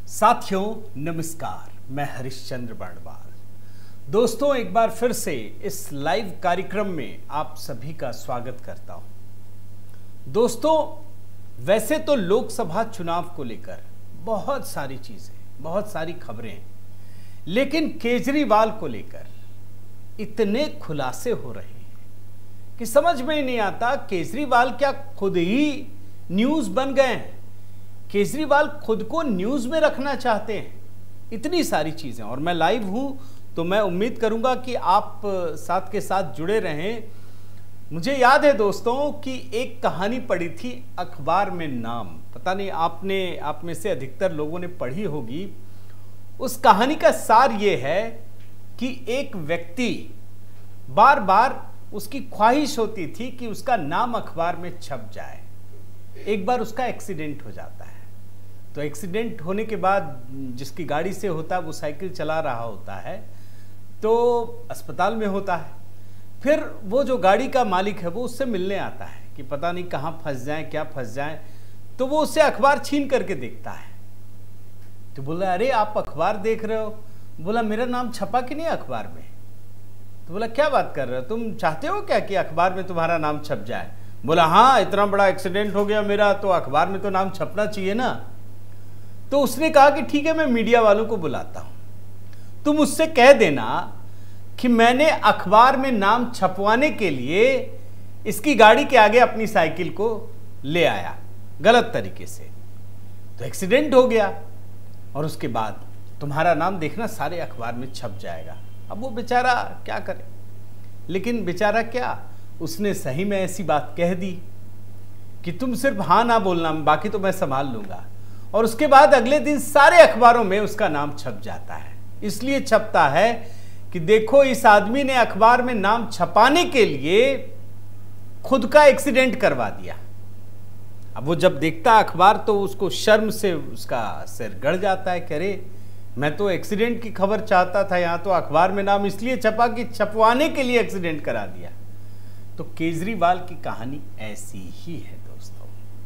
साथियों नमस्कार, मैं हरिश्चंद्र बर्णवाल। दोस्तों एक बार फिर से इस लाइव कार्यक्रम में आप सभी का स्वागत करता हूं। दोस्तों वैसे तो लोकसभा चुनाव को लेकर बहुत सारी चीजें, बहुत सारी खबरें, लेकिन केजरीवाल को लेकर इतने खुलासे हो रहे हैं कि समझ में ही नहीं आता केजरीवाल क्या खुद ही न्यूज बन गए हैं। केजरीवाल खुद को न्यूज में रखना चाहते हैं। इतनी सारी चीजें, और मैं लाइव हूं तो मैं उम्मीद करूंगा कि आप साथ के साथ जुड़े रहें। मुझे याद है दोस्तों कि एक कहानी पढ़ी थी अखबार में नाम, पता नहीं आप में से अधिकतर लोगों ने पढ़ी होगी। उस कहानी का सार ये है कि एक व्यक्ति बार बार उसकी ख्वाहिश होती थी कि उसका नाम अखबार में छप जाए। एक बार उसका एक्सीडेंट हो जाता है, तो एक्सीडेंट होने के बाद जिसकी गाड़ी से होता है वो साइकिल चला रहा होता है, तो अस्पताल में होता है। फिर वो जो गाड़ी का मालिक है वो उससे मिलने आता है कि पता नहीं कहाँ फंस जाए, क्या फंस जाए। तो वो उससे अखबार छीन करके देखता है। तो बोला, अरे आप अखबार देख रहे हो? बोला, मेरा नाम छपा कि नहीं अखबार में? तो बोला, क्या बात कर रहे हो, तुम चाहते हो क्या कि अखबार में तुम्हारा नाम छप जाए? बोला, हाँ, इतना बड़ा एक्सीडेंट हो गया मेरा, तो अखबार में तो नाम छपना चाहिए ना। तो उसने कहा कि ठीक है, मैं मीडिया वालों को बुलाता हूं, तुम उससे कह देना कि मैंने अखबार में नाम छपवाने के लिए इसकी गाड़ी के आगे अपनी साइकिल को ले आया गलत तरीके से, तो एक्सीडेंट हो गया और उसके बाद तुम्हारा नाम देखना सारे अखबार में छप जाएगा। अब वो बेचारा क्या करे, लेकिन बेचारा क्या, उसने सही में ऐसी बात कह दी कि तुम सिर्फ हाँ ना बोलना, बाकी तो मैं संभाल लूंगा। और उसके बाद अगले दिन सारे अखबारों में उसका नाम छप जाता है। इसलिए छपता है कि देखो, इस आदमी ने अखबार में नाम छपाने के लिए खुद का एक्सीडेंट करवा दिया। अब वो जब देखता अखबार तो उसको शर्म से उसका सिर गड़ जाता है कि अरे, मैं तो एक्सीडेंट की खबर चाहता था, यहां तो अखबार में नाम इसलिए छपा कि छपवाने के लिए एक्सीडेंट करा दिया। तो केजरीवाल की कहानी ऐसी ही है दोस्तों।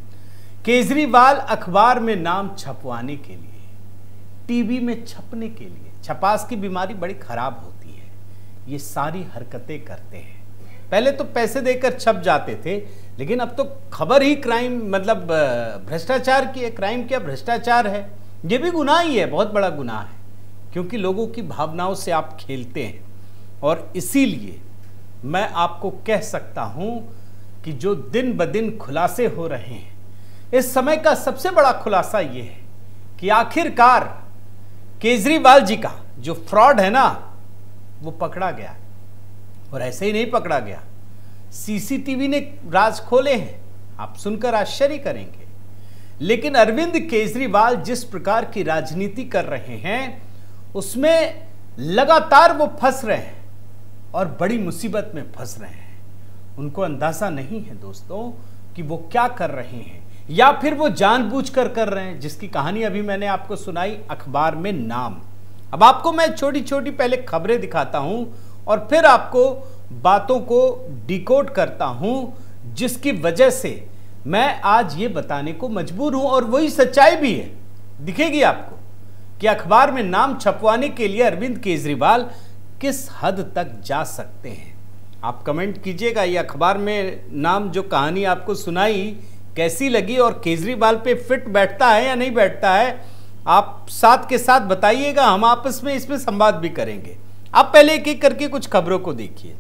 केजरीवाल अखबार में नाम छपवाने के लिए, टीवी में छपने के लिए, छपास की बीमारी बड़ी खराब होती है, ये सारी हरकतें करते हैं। पहले तो पैसे देकर छप जाते थे, लेकिन अब तो खबर ही क्राइम, मतलब भ्रष्टाचार की है। क्राइम क्या, भ्रष्टाचार है। ये भी गुनाह ही है, बहुत बड़ा गुनाह है, क्योंकि लोगों की भावनाओं से आप खेलते हैं। और इसीलिए मैं आपको कह सकता हूं कि जो दिन ब दिन खुलासे हो रहे हैं, इस समय का सबसे बड़ा खुलासा यह है कि आखिरकार केजरीवाल जी का जो फ्रॉड है ना, वो पकड़ा गया। और ऐसे ही नहीं पकड़ा गया, सीसीटीवी ने राज खोले हैं, आप सुनकर आश्चर्य करेंगे। लेकिन अरविंद केजरीवाल जिस प्रकार की राजनीति कर रहे हैं, उसमें लगातार वो फंस रहे हैं और बड़ी मुसीबत में फंस रहे हैं। उनको अंदाजा नहीं है दोस्तों कि वो क्या कर रहे हैं, या फिर वो जानबूझकर कर रहे हैं, जिसकी कहानी अभी मैंने आपको सुनाई, अखबार में नाम। अब आपको मैं छोटी छोटी पहले खबरें दिखाता हूं और फिर आपको बातों को डिकोड करता हूं, जिसकी वजह से मैं आज ये बताने को मजबूर हूं, और वही सच्चाई भी है। दिखेगी आपको कि अखबार में नाम छपवाने के लिए अरविंद केजरीवाल किस हद तक जा सकते हैं। आप कमेंट कीजिएगा, ये अखबार में नाम जो कहानी आपको सुनाई कैसी लगी, और केजरीवाल पे फिट बैठता है या नहीं बैठता है, आप साथ के साथ बताइएगा। हम आपस में इसमें संवाद भी करेंगे। आप पहले एक एक करके कुछ खबरों को देखिए।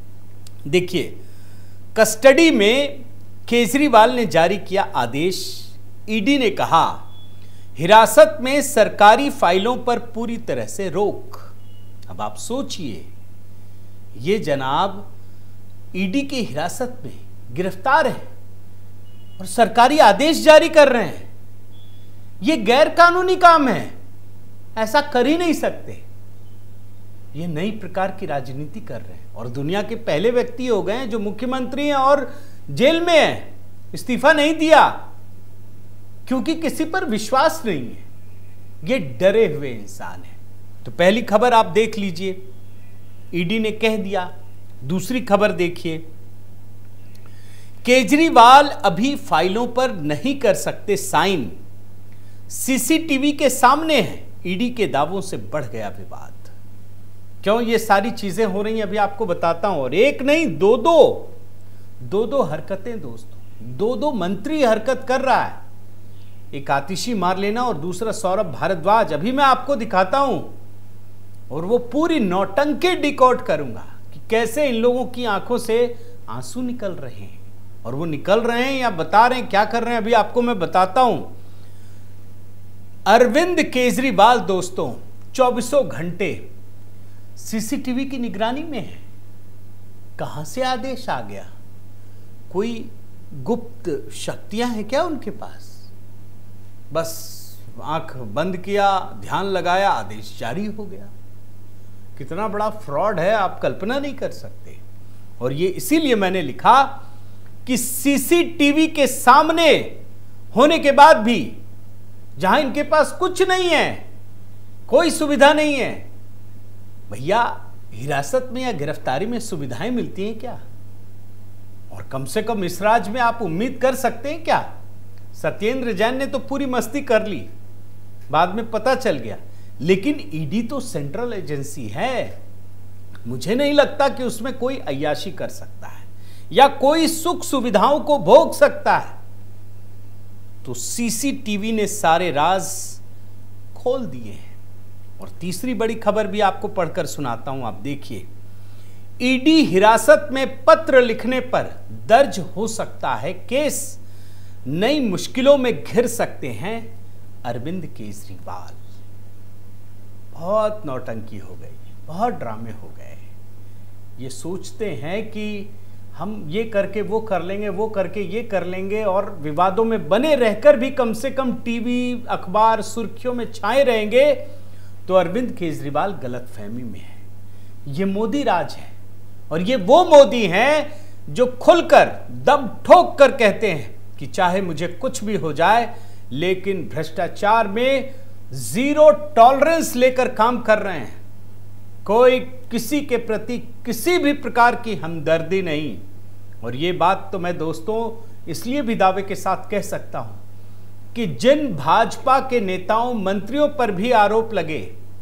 देखिए, कस्टडी में केजरीवाल ने जारी किया आदेश। ईडी ने कहा, हिरासत में सरकारी फाइलों पर पूरी तरह से रोक। अब आप सोचिए, ये जनाब ईडी की हिरासत में गिरफ्तार है और सरकारी आदेश जारी कर रहे हैं। ये गैर कानूनी काम है, ऐसा कर ही नहीं सकते। ये नई प्रकार की राजनीति कर रहे हैं, और दुनिया के पहले व्यक्ति हो गए हैं जो मुख्यमंत्री हैं और जेल में हैं, इस्तीफा नहीं दिया क्योंकि किसी पर विश्वास नहीं है। ये डरे हुए इंसान है। तो पहली खबर आप देख लीजिए, ईडी ने कह दिया। दूसरी खबर देखिए, केजरीवाल अभी फाइलों पर नहीं कर सकते साइन, सीसीटीवी के सामने है, ईडी के दावों से बढ़ गया विवाद। क्यों ये सारी चीजें हो रही हैं अभी आपको बताता हूं। और एक नहीं, दो हरकतें दोस्तों, दो मंत्री हरकत कर रहा है। एक आतिशी मार लेना और दूसरा सौरभ भारद्वाज। अभी मैं आपको दिखाता हूं और वो पूरी नौटंकी डिकोड करूंगा कि कैसे इन लोगों की आंखों से आंसू निकल रहे हैं। और वो निकल रहे हैं या बता रहे हैं, क्या कर रहे हैं, अभी आपको मैं बताता हूं। अरविंद केजरीवाल दोस्तों 24 घंटे सीसीटीवी की निगरानी में है। कहां से आदेश आ गया? कोई गुप्त शक्तियां हैं क्या उनके पास? बस आंख बंद किया, ध्यान लगाया, आदेश जारी हो गया। कितना बड़ा फ्रॉड है आप कल्पना नहीं कर सकते। और ये इसीलिए मैंने लिखा कि सीसीटीवी के सामने होने के बाद भी, जहां इनके पास कुछ नहीं है, कोई सुविधा नहीं है, भैया हिरासत में या गिरफ्तारी में सुविधाएं मिलती हैं क्या? और कम से कम इस राज्य में आप उम्मीद कर सकते हैं क्या? सत्येंद्र जैन ने तो पूरी मस्ती कर ली, बाद में पता चल गया। लेकिन ईडी तो सेंट्रल एजेंसी है, मुझे नहीं लगता कि उसमें कोई अय्याशी कर सकता है या कोई सुख सुविधाओं को भोग सकता है। तो सीसीटीवी ने सारे राज खोल दिए हैं। और तीसरी बड़ी खबर भी आपको पढ़कर सुनाता हूं, आप देखिए। ईडी हिरासत में पत्र लिखने पर दर्ज हो सकता है केस, नई मुश्किलों में घिर सकते हैं अरविंद केजरीवाल। बहुत नौटंकी हो गई, बहुत ड्रामे हो गए। ये सोचते हैं कि हम ये करके वो कर लेंगे, वो करके ये कर लेंगे, और विवादों में बने रहकर भी कम से कम टीवी अखबार सुर्खियों में छाए रहेंगे। तो अरविंद केजरीवाल गलतफहमी में है। ये मोदी राज है और ये वो मोदी हैं जो खुलकर दम ठोक कर कहते हैं कि चाहे मुझे कुछ भी हो जाए, लेकिन भ्रष्टाचार में जीरो टॉलरेंस लेकर काम कर रहे हैं। कोई किसी के प्रति किसी भी प्रकार की हमदर्दी नहीं। और ये बात तो मैं दोस्तों इसलिए भी दावे के साथ कह सकता हूं कि जिन भाजपा के नेताओं मंत्रियों पर भी आरोप लगे,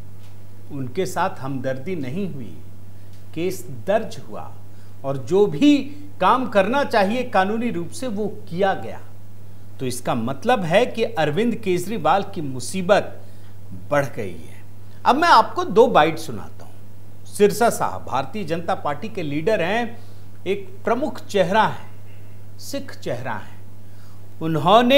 उनके साथ हमदर्दी नहीं हुई, केस दर्ज हुआ और जो भी काम करना चाहिए कानूनी रूप से वो किया गया। तो इसका मतलब है कि अरविंद केजरीवाल की मुसीबत बढ़ गई है। अब मैं आपको दो बाइट सुनाता हूं। सिरसा साहब भारतीय जनता पार्टी के लीडर हैं, एक प्रमुख चेहरा है, सिख चेहरा है। उन्होंने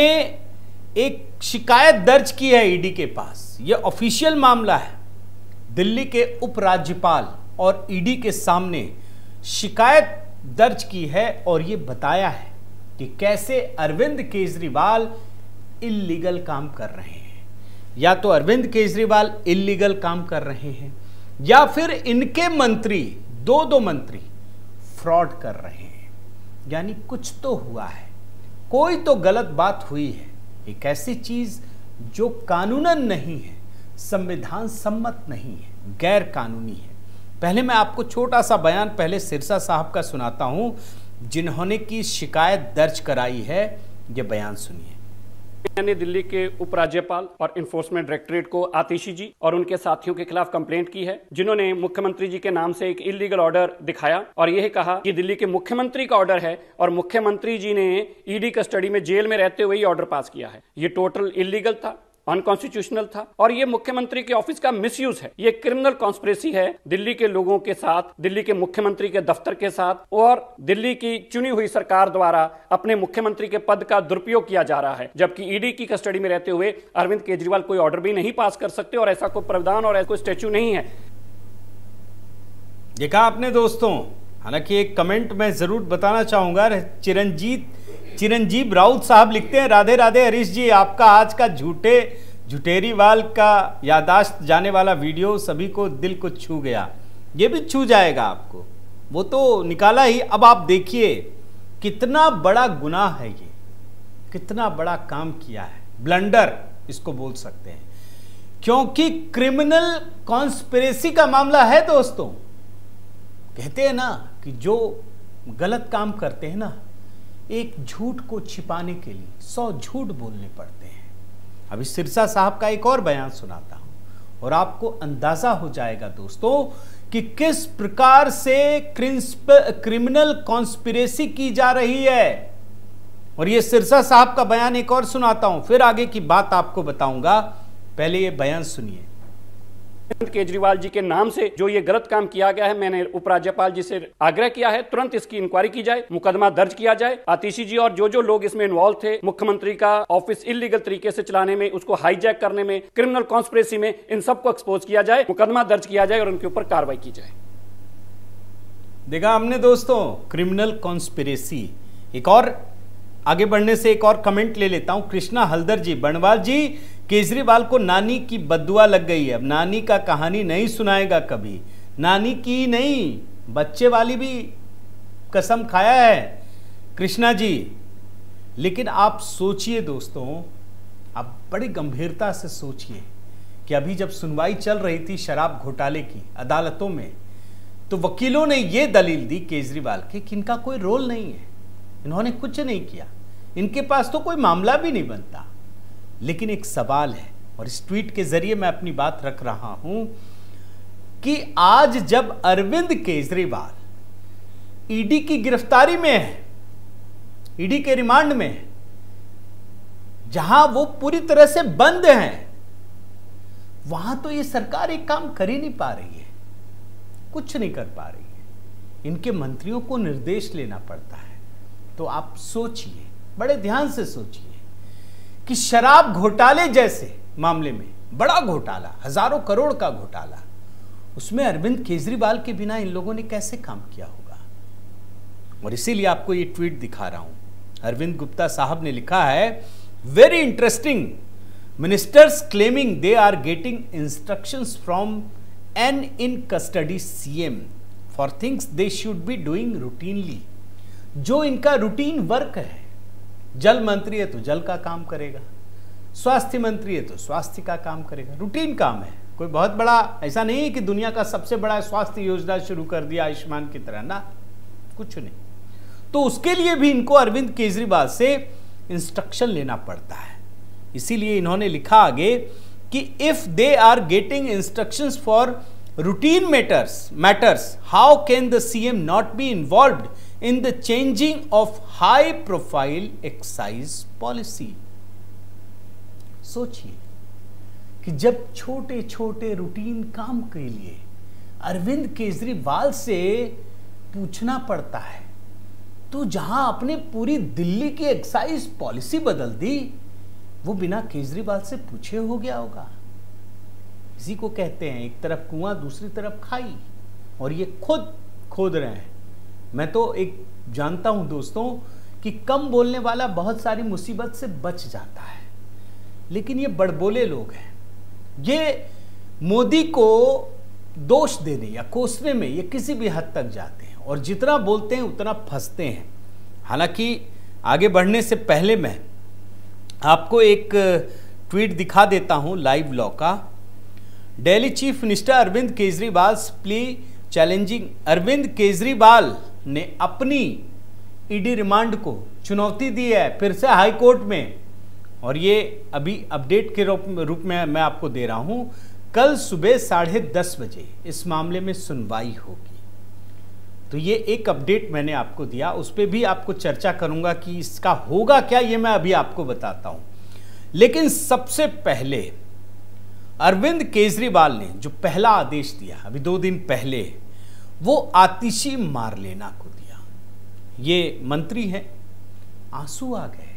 एक शिकायत दर्ज की है ईडी के पास। यह ऑफिशियल मामला है। दिल्ली के उपराज्यपाल और ईडी के सामने शिकायत दर्ज की है और यह बताया है कि कैसे अरविंद केजरीवाल इल्लीगल काम कर रहे हैं। या तो अरविंद केजरीवाल इल्लीगल काम कर रहे हैं या फिर इनके मंत्री, दो मंत्री फ्रॉड कर रहे हैं। यानी कुछ तो हुआ है, कोई तो गलत बात हुई है। एक ऐसी चीज जो कानूनन नहीं है, संविधान सम्मत नहीं है, गैर कानूनी है। पहले मैं आपको छोटा सा बयान पहले सिरसा साहब का सुनाता हूं, जिन्होंने की शिकायत दर्ज कराई है। ये बयान सुनिए। मैंने दिल्ली के उपराज्यपाल और इन्फोर्समेंट डायरेक्टरेट को आतिशी जी और उनके साथियों के खिलाफ कंप्लेंट की है, जिन्होंने मुख्यमंत्री जी के नाम से एक इलीगल ऑर्डर दिखाया और यह कहा कि दिल्ली के मुख्यमंत्री का ऑर्डर है और मुख्यमंत्री जी ने ईडी कस्टडी में जेल में रहते हुए ये ऑर्डर पास किया है। ये टोटल इलीगल था, अनकॉन्स्टिट्यूशनल था और ये मुख्यमंत्री के ऑफिस का मिसयूज है। ये क्रिमिनल कॉन्स्पिरेसी है दिल्ली के लोगों के साथ, दिल्ली के मुख्यमंत्री के दफ्तर के साथ और दिल्ली की चुनी हुई सरकार द्वारा अपने मुख्यमंत्री के पद का दुरुपयोग किया जा रहा है। जबकि ईडी की कस्टडी में रहते हुए अरविंद केजरीवाल कोई ऑर्डर भी नहीं पास कर सकते और ऐसा कोई प्रावधान और ऐसा कोई स्टैच्यू नहीं है। देखा आपने दोस्तों। हालांकि एक कमेंट मैं जरूर बताना चाहूंगा। चिरंजीव राउत साहब लिखते हैं, राधे राधे हरीश जी, आपका आज का झुटेरीवाल का यादाश्त जाने वाला वीडियो सभी को दिल को छू गया। ये भी छू जाएगा आपको, वो तो निकाला ही। अब आप देखिए कितना बड़ा गुनाह है ये, कितना बड़ा काम किया है, ब्लंडर इसको बोल सकते हैं, क्योंकि क्रिमिनल कॉन्स्पिरेसी का मामला है दोस्तों। कहते हैं ना कि जो गलत काम करते हैं ना, एक झूठ को छिपाने के लिए 100 झूठ बोलने पड़ते हैं। अभी सिरसा साहब का एक और बयान सुनाता हूं और आपको अंदाजा हो जाएगा दोस्तों कि किस प्रकार से क्रिमिनल कॉन्स्पिरेसी की जा रही है। और ये सिरसा साहब का बयान एक और सुनाता हूं, फिर आगे की बात आपको बताऊंगा। पहले ये बयान सुनिए। केजरीवाल जी के नाम से जो ये गलत काम किया गया है, मैंने उपराज्यपाल जी से आग्रह किया है तुरंत इसकी इंक्वायरी की जाए, मुकदमा दर्ज किया जाए। आतिशी जी और जो लोग इसमें इन्वॉल्व थे, मुख्यमंत्री का ऑफिस इलीगल तरीके से चलाने में, उसको हाईजैक करने में, क्रिमिनल कॉन्स्पिरेसी में, इन सबको एक्सपोज किया जाए, मुकदमा दर्ज किया जाए और उनके ऊपर कार्रवाई की जाए। देखा हमने दोस्तों, क्रिमिनल कॉन्स्पिरेसी। एक और आगे बढ़ने से एक और कमेंट ले लेता हूं। कृष्णा हल्दर जी, बनवाल जी, केजरीवाल को नानी की बद्दुआ लग गई है, अब नानी का कहानी नहीं सुनाएगा कभी। नानी की नहीं, बच्चे वाली भी कसम खाया है कृष्णा जी। लेकिन आप सोचिए दोस्तों, आप बड़ी गंभीरता से सोचिए कि अभी जब सुनवाई चल रही थी शराब घोटाले की अदालतों में, तो वकीलों ने यह दलील दी केजरीवाल की कि इनका कोई रोल नहीं है, इन्होंने कुछ नहीं किया, इनके पास तो कोई मामला भी नहीं बनता। लेकिन एक सवाल है और इस ट्वीट के जरिए मैं अपनी बात रख रहा हूं कि आज जब अरविंद केजरीवाल ईडी की गिरफ्तारी में है, ईडी के रिमांड में है, जहां वो पूरी तरह से बंद हैं, वहां तो ये सरकार एक काम कर ही नहीं पा रही है, कुछ नहीं कर पा रही है। इनके मंत्रियों को निर्देश लेना पड़ता है। तो आप सोचिए, बड़े ध्यान से सोचिए कि शराब घोटाले जैसे मामले में, बड़ा घोटाला, हजारों करोड़ का घोटाला, उसमें अरविंद केजरीवाल के बिना इन लोगों ने कैसे काम किया होगा। और इसीलिए आपको ये ट्वीट दिखा रहा हूं। अरविंद गुप्ता साहब ने लिखा है, very interesting, ministers claiming they are getting instructions from an in custody CM for things they should be doing routinely. जो इनका रूटीन वर्क है, जल मंत्री है तो जल का काम करेगा, स्वास्थ्य मंत्री है तो स्वास्थ्य का काम करेगा, रूटीन काम है। कोई बहुत बड़ा ऐसा नहीं है कि दुनिया का सबसे बड़ा स्वास्थ्य योजना शुरू कर दिया आयुष्मान की तरह, ना, कुछ नहीं। तो उसके लिए भी इनको अरविंद केजरीवाल से इंस्ट्रक्शन लेना पड़ता है। इसीलिए इन्होंने लिखा आगे कि if they are getting instructions for routine matters how can the CM not be involved in the changing of high profile excise policy। सोचिए कि जब छोटे छोटे रूटीन काम के लिए अरविंद केजरीवाल से पूछना पड़ता है, तो जहां आपने पूरी दिल्ली की एक्साइज पॉलिसी बदल दी, वो बिना केजरीवाल से पूछे हो गया होगा। इसी को कहते हैं एक तरफ कुआं दूसरी तरफ खाई, और ये खुद खोद रहे हैं। मैं तो एक जानता हूं दोस्तों कि कम बोलने वाला बहुत सारी मुसीबत से बच जाता है, लेकिन ये बड़बोले लोग हैं, ये मोदी को दोष देने या कोसने में ये किसी भी हद तक जाते हैं, और जितना बोलते हैं उतना फंसते हैं। हालांकि आगे बढ़ने से पहले मैं आपको एक ट्वीट दिखा देता हूं लाइव लॉ का। Delhi chief minister Arvind Kejriwal plea challenging. Arvind Kejriwal ने अपनी ईडी रिमांड को चुनौती दी है फिर से हाई कोर्ट में, और ये अभी अपडेट के रूप में मैं आपको दे रहा हूं। कल सुबह 10:30 बजे इस मामले में सुनवाई होगी। तो ये एक अपडेट मैंने आपको दिया, उस पर भी आपको चर्चा करूंगा कि इसका होगा क्या, ये मैं अभी आपको बताता हूं। लेकिन सबसे पहले अरविंद केजरीवाल ने जो पहला आदेश दिया अभी 2 दिन पहले, वो आतिशी मारलेना को दिया। ये मंत्री हैं, आंसू आ गए,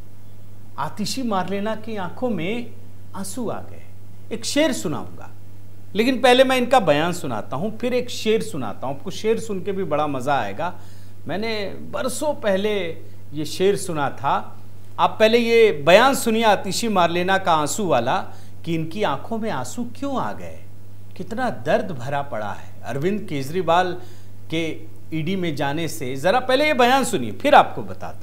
आतिशी मारलेना की आंखों में आंसू आ गए। एक शेर सुनाऊंगा, लेकिन पहले मैं इनका बयान सुनाता हूं, फिर एक शेर सुनाता हूं। आपको शेर सुन के भी बड़ा मजा आएगा। मैंने बरसों पहले ये शेर सुना था। आप पहले ये बयान सुनिए आतिशी मारलेना का आंसू वाला, कि इनकी आंखों में आंसू क्यों आ गए, कितना दर्द भरा पड़ा है अरविंद केजरीवाल के ईडी में जाने से। जरा पहले ये बयान सुनिए, फिर आपको बताता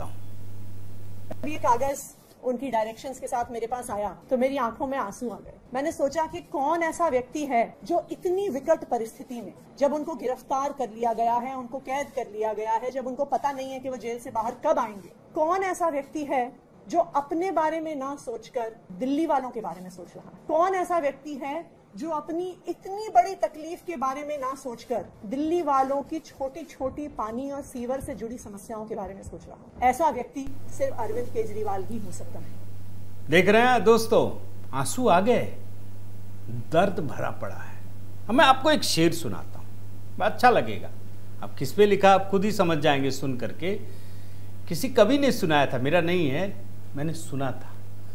हूं। ये कागज उनकी डायरेक्शंस के साथ मेरे पास आया तो मेरी आंखों में आंसू आ गए। मैंने सोचा कि कौन ऐसा व्यक्ति है जो इतनी विकट परिस्थिति में, जब उनको गिरफ्तार कर लिया गया है, उनको कैद कर लिया गया है, जब उनको पता नहीं है कि वो जेल से बाहर कब आएंगे, कौन ऐसा व्यक्ति है जो अपने बारे में ना सोचकर दिल्ली वालों के बारे में सोच रहा है? कौन ऐसा व्यक्ति है जो अपनी इतनी बड़ी तकलीफ के बारे में ना सोचकर दिल्ली वालों की छोटी छोटी पानी और सीवर से जुड़ी समस्याओं के बारे में सोच रहा है? ऐसा व्यक्ति सिर्फ अरविंद केजरीवाल ही हो सकता है। देख रहे हैं दोस्तों, आंसू आ गए, दर्द भरा पड़ा है। अब मैं आपको एक शेर सुनाता हूं, अच्छा लगेगा। अब किस पे लिखा आप खुद ही समझ जाएंगे सुन करके। किसी कवि ने सुनाया था, मेरा नहीं है, मैंने सुना था।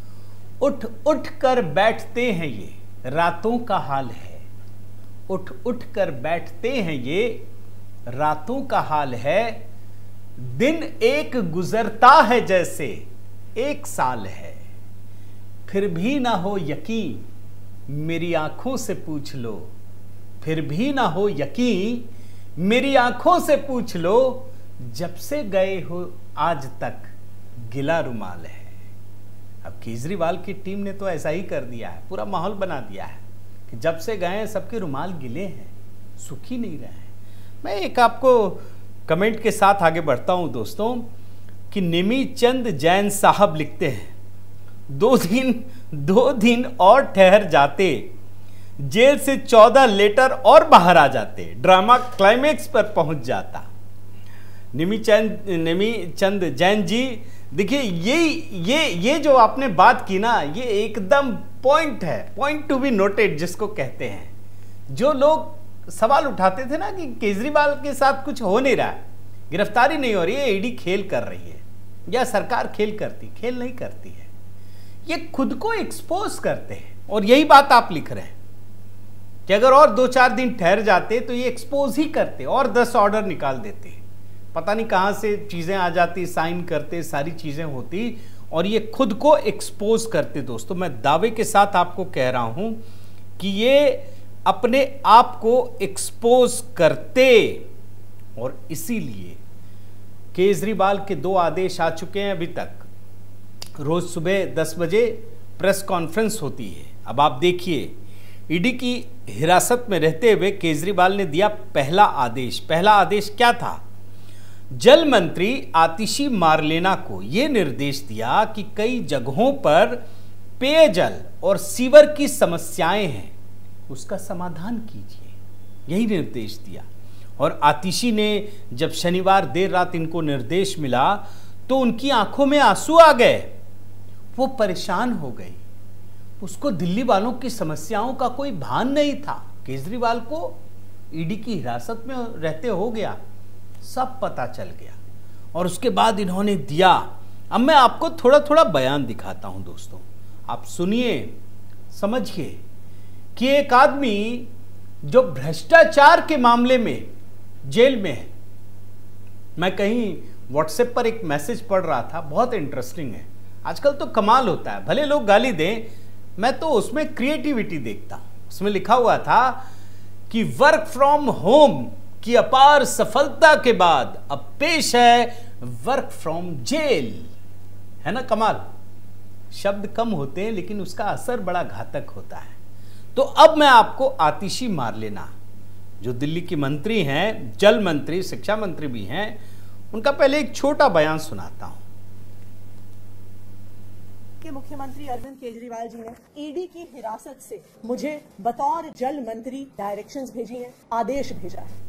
उठ उठ कर बैठते हैं ये रातों का हाल है, उठ उठ कर बैठते हैं ये रातों का हाल है, दिन एक गुजरता है जैसे एक साल है, फिर भी ना हो यकीन मेरी आंखों से पूछ लो, फिर भी ना हो यकीन मेरी आंखों से पूछ लो, जब से गए हो आज तक गिला रुमाल है। अब केजरीवाल की टीम ने तो ऐसा ही कर दिया है, पूरा माहौल बना दिया है कि जब से गए हैं सबके रुमाल गिले हैं, सुखी नहीं रहे हैं। मैं एक आपको कमेंट के साथ आगे बढ़ता हूं दोस्तों कि निमी चंद जैन साहब लिखते हैं, दो दिन और ठहर जाते, जेल से 14 लेटर और बाहर आ जाते, ड्रामा क्लाइमेक्स पर पहुंच जाता। निमी चंद जैन जी, देखिए ये जो आपने बात की ना, ये एकदम पॉइंट है, पॉइंट टू बी नोटेड जिसको कहते हैं। जो लोग सवाल उठाते थे ना कि केजरीवाल के साथ कुछ हो नहीं रहा है, गिरफ्तारी नहीं हो रही है, ईडी खेल कर रही है या सरकार खेल नहीं करती है, ये खुद को एक्सपोज करते हैं। और यही बात आप लिख रहे हैं कि अगर और 2-4 दिन ठहर जाते तो ये एक्सपोज ही करते और 10 ऑर्डर निकाल देते, पता नहीं कहां से चीजें आ जाती, साइन करते, सारी चीजें होती और ये खुद को एक्सपोज करते। दोस्तों मैं दावे के साथ आपको कह रहा हूं कि ये अपने आप को एक्सपोज करते और इसीलिए केजरीवाल के 2 आदेश आ चुके हैं अभी तक। रोज सुबह 10 बजे प्रेस कॉन्फ्रेंस होती है। अब आप देखिए, ईडी की हिरासत में रहते हुए केजरीवाल ने दिया पहला आदेश। पहला आदेश क्या था? जल मंत्री आतिशी मारलेना को यह निर्देश दिया कि कई जगहों पर पेयजल और सीवर की समस्याएं हैं, उसका समाधान कीजिए, यही निर्देश दिया। और आतिशी ने जब शनिवार देर रात इनको निर्देश मिला तो उनकी आंखों में आंसू आ गए, वो परेशान हो गई। उसको दिल्ली वालों की समस्याओं का कोई भान नहीं था। केजरीवाल को ईडी की हिरासत में रहते हो गया, सब पता चल गया और उसके बाद इन्होंने दिया। अब मैं आपको थोड़ा थोड़ा बयान दिखाता हूं दोस्तों, आप सुनिए, समझिए कि एक आदमी जो भ्रष्टाचार के मामले में जेल में है। मैं कहीं व्हाट्सएप पर एक मैसेज पढ़ रहा था, बहुत इंटरेस्टिंग है। आजकल तो कमाल होता है, भले लोग गाली दें, मैं तो उसमें क्रिएटिविटी देखता हूं। उसमें लिखा हुआ था कि वर्क फ्रॉम होम की अपार सफलता के बाद अब पेश है वर्क फ्रॉम जेल। है ना कमाल? शब्द कम होते हैं लेकिन उसका असर बड़ा घातक होता है। तो अब मैं आपको आतिशी मारलेना, जो दिल्ली की मंत्री हैं, जल मंत्री, शिक्षा मंत्री भी हैं, उनका पहले एक छोटा बयान सुनाता हूं। कि मुख्यमंत्री अरविंद केजरीवाल जी ने ईडी की हिरासत से मुझे बतौर जल मंत्री डायरेक्शंस भेजी हैं, आदेश भेजा है।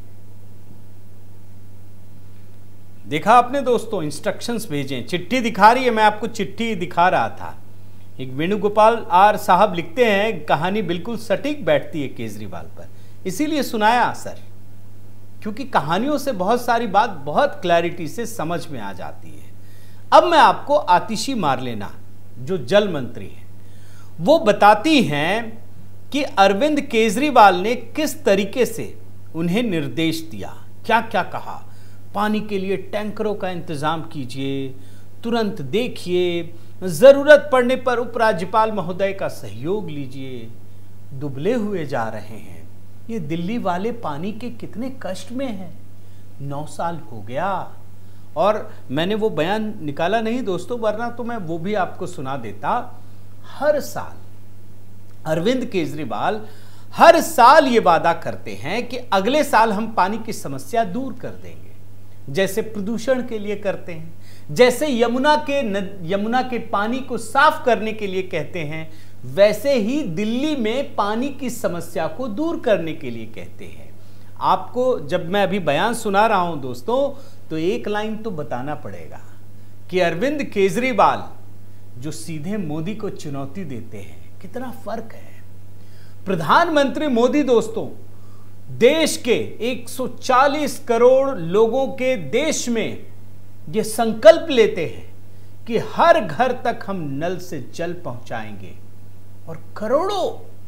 देखा आपने दोस्तों, इंस्ट्रक्शंस भेजे, चिट्ठी दिखा रही है, मैं आपको चिट्ठी दिखा रहा था। एक वेणुगोपाल आर साहब लिखते हैं, कहानी बिल्कुल सटीक बैठती है केजरीवाल पर, इसीलिए सुनाया सर, क्योंकि कहानियों से बहुत सारी बात बहुत क्लैरिटी से समझ में आ जाती है। अब मैं आपको आतिशी मारलेना, जो जल मंत्री हैं, वो बताती हैं कि अरविंद केजरीवाल ने किस तरीके से उन्हें निर्देश दिया, क्या क्या कहा। पानी के लिए टैंकरों का इंतजाम कीजिए, तुरंत देखिए, जरूरत पड़ने पर उपराज्यपाल महोदय का सहयोग लीजिए, दुबले हुए जा रहे हैं, ये दिल्ली वाले पानी के कितने कष्ट में हैं, 9 साल हो गया। और मैंने वो बयान निकाला नहीं दोस्तों, वरना तो मैं वो भी आपको सुना देता। हर साल अरविंद केजरीवाल हर साल ये वादा करते हैं कि अगले साल हम पानी की समस्या दूर कर देंगे, जैसे प्रदूषण के लिए करते हैं, जैसे यमुना के पानी को साफ करने के लिए कहते हैं, वैसे ही दिल्ली में पानी की समस्या को दूर करने के लिए कहते हैं। आपको जब मैं अभी बयान सुना रहा हूं दोस्तों, तो एक लाइन तो बताना पड़ेगा कि अरविंद केजरीवाल जो सीधे मोदी को चुनौती देते हैं, कितना फर्क है। प्रधानमंत्री मोदी दोस्तों देश के 140 करोड़ लोगों के देश में ये संकल्प लेते हैं कि हर घर तक हम नल से जल पहुंचाएंगे, और करोड़ों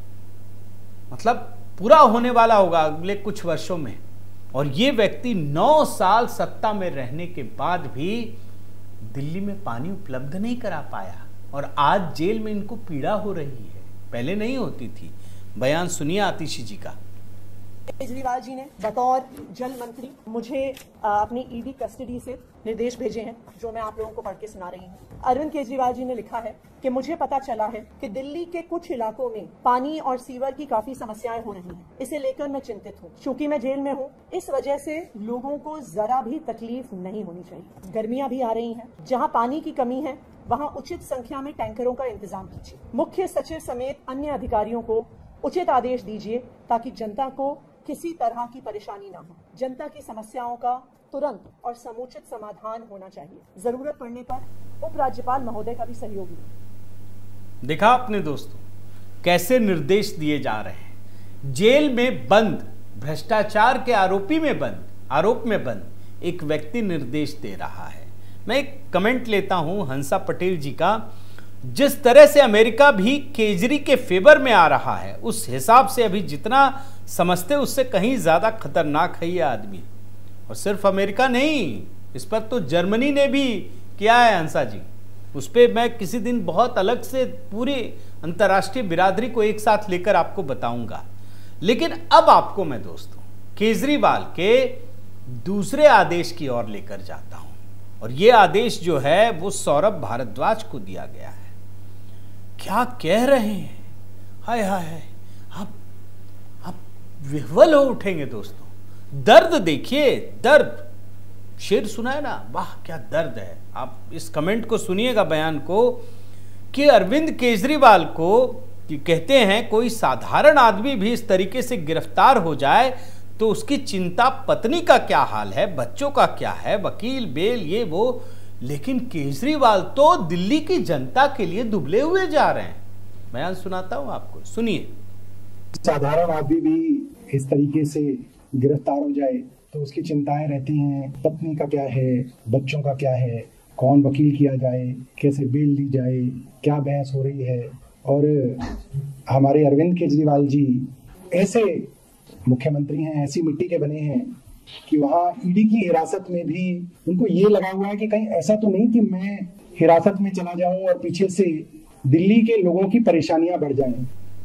मतलब पूरा होने वाला होगा अगले कुछ वर्षों में। और ये व्यक्ति 9 साल सत्ता में रहने के बाद भी दिल्ली में पानी उपलब्ध नहीं करा पाया, और आज जेल में इनको पीड़ा हो रही है, पहले नहीं होती थी। बयान सुनिए आतिशी जी का। केजरीवाल जी ने बतौर जल मंत्री मुझे अपनी ईडी कस्टडी से निर्देश भेजे हैं, जो मैं आप लोगों को पढ़ के सुना रही हूँ। अरविंद केजरीवाल जी ने लिखा है कि मुझे पता चला है कि दिल्ली के कुछ इलाकों में पानी और सीवर की काफी समस्याएं हो रही हैं। इसे लेकर मैं चिंतित हूँ। चूंकि मैं जेल में हूँ, इस वजह से लोगों को जरा भी तकलीफ नहीं होनी चाहिए। गर्मियां भी आ रही हैं, जहाँ पानी की कमी है वहाँ उचित संख्या में टैंकरों का इंतजाम कीजिए। मुख्य सचिव समेत अन्य अधिकारियों को उचित आदेश दीजिए ताकि जनता को किसी तरह की परेशानी ना हो। जनता की समस्याओं का तुरंत और समुचित समाधान होना चाहिए। जरूरत पड़ने पर उपराज्यपाल महोदय का भी सहयोग लें। देखा आपने दोस्तों कैसे निर्देश दिए जा रहे हैं। जेल में बंद, भ्रष्टाचार के आरोप में बंद एक व्यक्ति निर्देश दे रहा है। मैं एक कमेंट लेता हूं हंसा पटेल जी का। जिस तरह से अमेरिका भी केजरी के फेवर में आ रहा है, उस हिसाब से अभी जितना समझते उससे कहीं ज्यादा खतरनाक है ये आदमी। और सिर्फ अमेरिका नहीं, इस पर तो जर्मनी ने भी किया है हंसा जी। उस पर मैं किसी दिन बहुत अलग से पूरी अंतर्राष्ट्रीय बिरादरी को एक साथ लेकर आपको बताऊंगा। लेकिन अब आपको मैं दोस्तों केजरीवाल के दूसरे आदेश की ओर लेकर जाता हूं, और यह आदेश जो है वो सौरभ भारद्वाज को दिया गया है। क्या कह रहे हैं, हाय हाय, आप विह्वल हो उठेंगे दोस्तों। दर्द देखिए, दर्द। शेर सुना है ना, वाह क्या दर्द है। आप इस कमेंट को सुनिएगा, बयान को, कि अरविंद केजरीवाल को कहते हैं कोई साधारण आदमी भी इस तरीके से गिरफ्तार हो जाए तो उसकी चिंता पत्नी का क्या हाल है, बच्चों का क्या है, वकील, बेल, ये वो। लेकिन केजरीवाल तो दिल्ली की जनता के लिए दुबले हुए जा रहे हैं। बयान सुनाता हूं आपको, सुनिए। साधारण आदमी भी इस तरीके से गिरफ्तार हो जाए तो उसकी चिंताएं रहती हैं, पत्नी का क्या है, बच्चों का क्या है, कौन वकील किया जाए, कैसे बेल ली जाए, क्या बहस हो रही है। और हमारे अरविंद केजरीवाल जी ऐसे मुख्यमंत्री हैं, ऐसी मिट्टी के बने हैं कि वहाँ ईडी की हिरासत में भी उनको ये लगा हुआ है कि कहीं ऐसा तो नहीं कि मैं हिरासत में चला जाऊं और पीछे से दिल्ली के लोगों की परेशानियां बढ़ जाएं।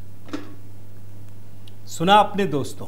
सुना आपने दोस्तों।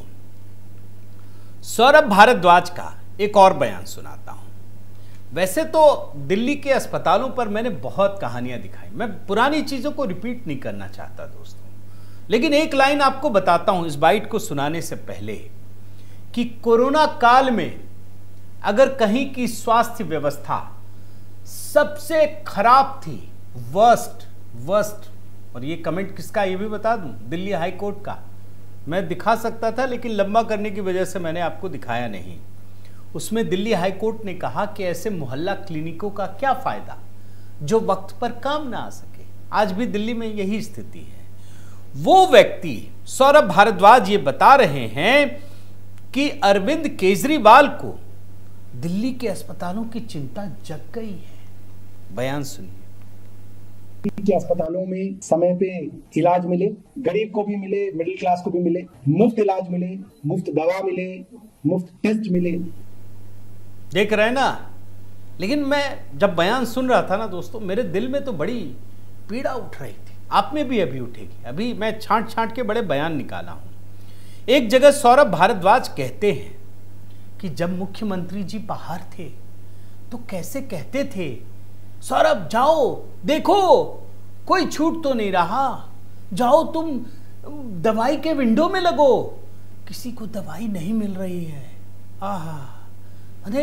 सौरभ भारद्वाज का एक और बयान सुनाता हूं। वैसे तो दिल्ली के अस्पतालों पर मैंने बहुत कहानियां दिखाई, मैं पुरानी चीजों को रिपीट नहीं करना चाहता दोस्तों, लेकिन एक लाइन आपको बताता हूं इस बाइट को सुनाने से पहले, कि कोरोना काल में अगर कहीं की स्वास्थ्य व्यवस्था सबसे खराब थी, वर्स्ट, और ये कमेंट किसका ये भी बता दूं, दिल्ली हाई कोर्ट का। मैं दिखा सकता था लेकिन लंबा करने की वजह से मैंने आपको दिखाया नहीं। उसमें दिल्ली हाई कोर्ट ने कहा कि ऐसे मोहल्ला क्लिनिकों का क्या फायदा जो वक्त पर काम ना आ सके। आज भी दिल्ली में यही स्थिति है। वो व्यक्ति सौरभ भारद्वाज ये बता रहे हैं कि अरविंद केजरीवाल को दिल्ली के अस्पतालों की चिंता जग गई है। बयान सुनिए। के अस्पतालों में समय पे इलाज मिले, गरीब को भी मिले, मिडिल क्लास को भी मिले, मुफ्त इलाज मिले, मुफ्त दवा मिले, मुफ्त टेस्ट मिले। देख रहे हैं ना। लेकिन मैं जब बयान सुन रहा था ना दोस्तों, मेरे दिल में तो बड़ी पीड़ा उठ रही थी। आप में भी अभी उठेगी। अभी मैं छांट के बड़े बयान निकाला हूं। एक जगह सौरभ भारद्वाज कहते हैं कि जब मुख्यमंत्री जी बाहर थे तो कैसे कहते थे, सौरभ जाओ देखो कोई छूट तो नहीं रहा, जाओ तुम दवाई के विंडो में लगो, किसी को दवाई नहीं मिल रही है। आहा, अरे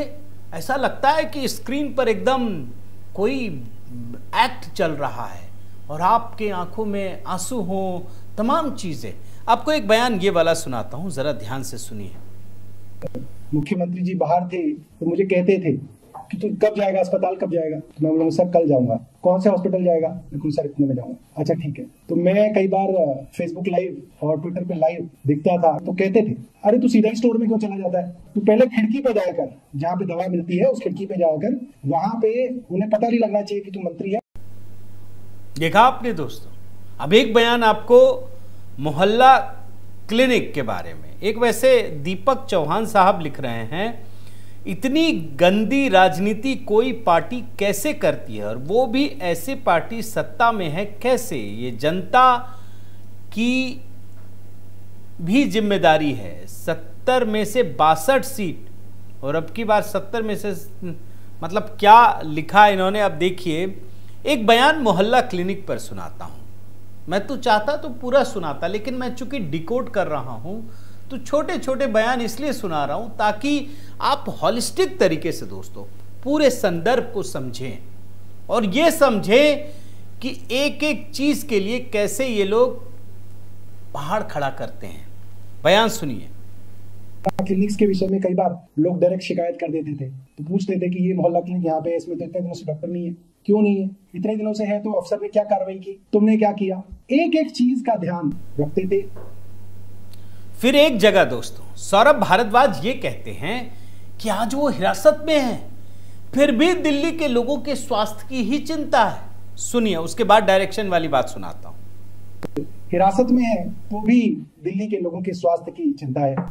ऐसा लगता है कि स्क्रीन पर एकदम कोई एक्ट चल रहा है और आपके आंखों में आंसू हो, तमाम चीजें। आपको एक बयान ये वाला सुनाता हूं, जरा ध्यान से सुनिए। मुख्यमंत्री जी बाहर थे तो मुझे कहते थे कि तू कब जाएगा अस्पताल, कब जाएगा? तो मैं बोलूँगा सर कल जाऊंगा। कौन से हॉस्पिटल जाएगा? मैं कहूँ सर इतने में जाऊंगा। अच्छा ठीक है। तो मैं कई बार फेसबुक लाइव और ट्विटर पे लाइव दिखता था तो कहते थे अरे तू सीधा स्टोर में क्यों चला जाता है, तू पहले खिड़की पे जाकर, जहाँ पे दवा मिलती है उस खिड़की पे जाकर, वहां पे उन्हें पता नहीं लगना चाहिए कि तू मंत्री है। देखा आपने दोस्तों। अब एक बयान आपको मोहल्ला क्लिनिक के बारे में, एक वैसे दीपक चौहान साहब लिख रहे हैं, इतनी गंदी राजनीति कोई पार्टी कैसे करती है, और वो भी ऐसे पार्टी सत्ता में है कैसे? ये जनता की भी जिम्मेदारी है। 70 में से 62 सीट, और अब की बार 70 में से मतलब क्या लिखा इन्होंने। अब देखिए, एक बयान मोहल्ला क्लिनिक पर सुनाता हूं। मैं तो चाहता तो पूरा सुनाता, लेकिन मैं चूंकि डिकोड कर रहा हूं तो छोटे छोटे बयान इसलिए सुना रहा हूं ताकि आप हॉलिस्टिक तरीके से दोस्तों पूरे संदर्भ को समझें और ये समझें कि एक एक चीज के लिए कैसे ये लोग पहाड़ खड़ा करते हैं। बयान सुनिए। क्लिनिक्स के विषय में कई बार लोग डायरेक्ट शिकायत कर देते थे, तो पूछते थे कि ये मोहल्ला क्लिनिक यहाँ पे है, इसमें तो इतने दिनों से डॉक्टर नहीं है, क्यों नहीं है? इतने दिनों से है तो अफसर ने क्या कार्रवाई की, तुमने क्या किया? एक एक चीज का ध्यान रखते थे। फिर एक जगह दोस्तों सौरभ भारद्वाज ये कहते हैं कि आज वो हिरासत में है, फिर भी दिल्ली के लोगों के स्वास्थ्य की ही चिंता है। सुनिए, उसके बाद डायरेक्शन वाली बात सुनाता हूं। हिरासत में है तो भी दिल्ली के लोगों के स्वास्थ्य की चिंता है।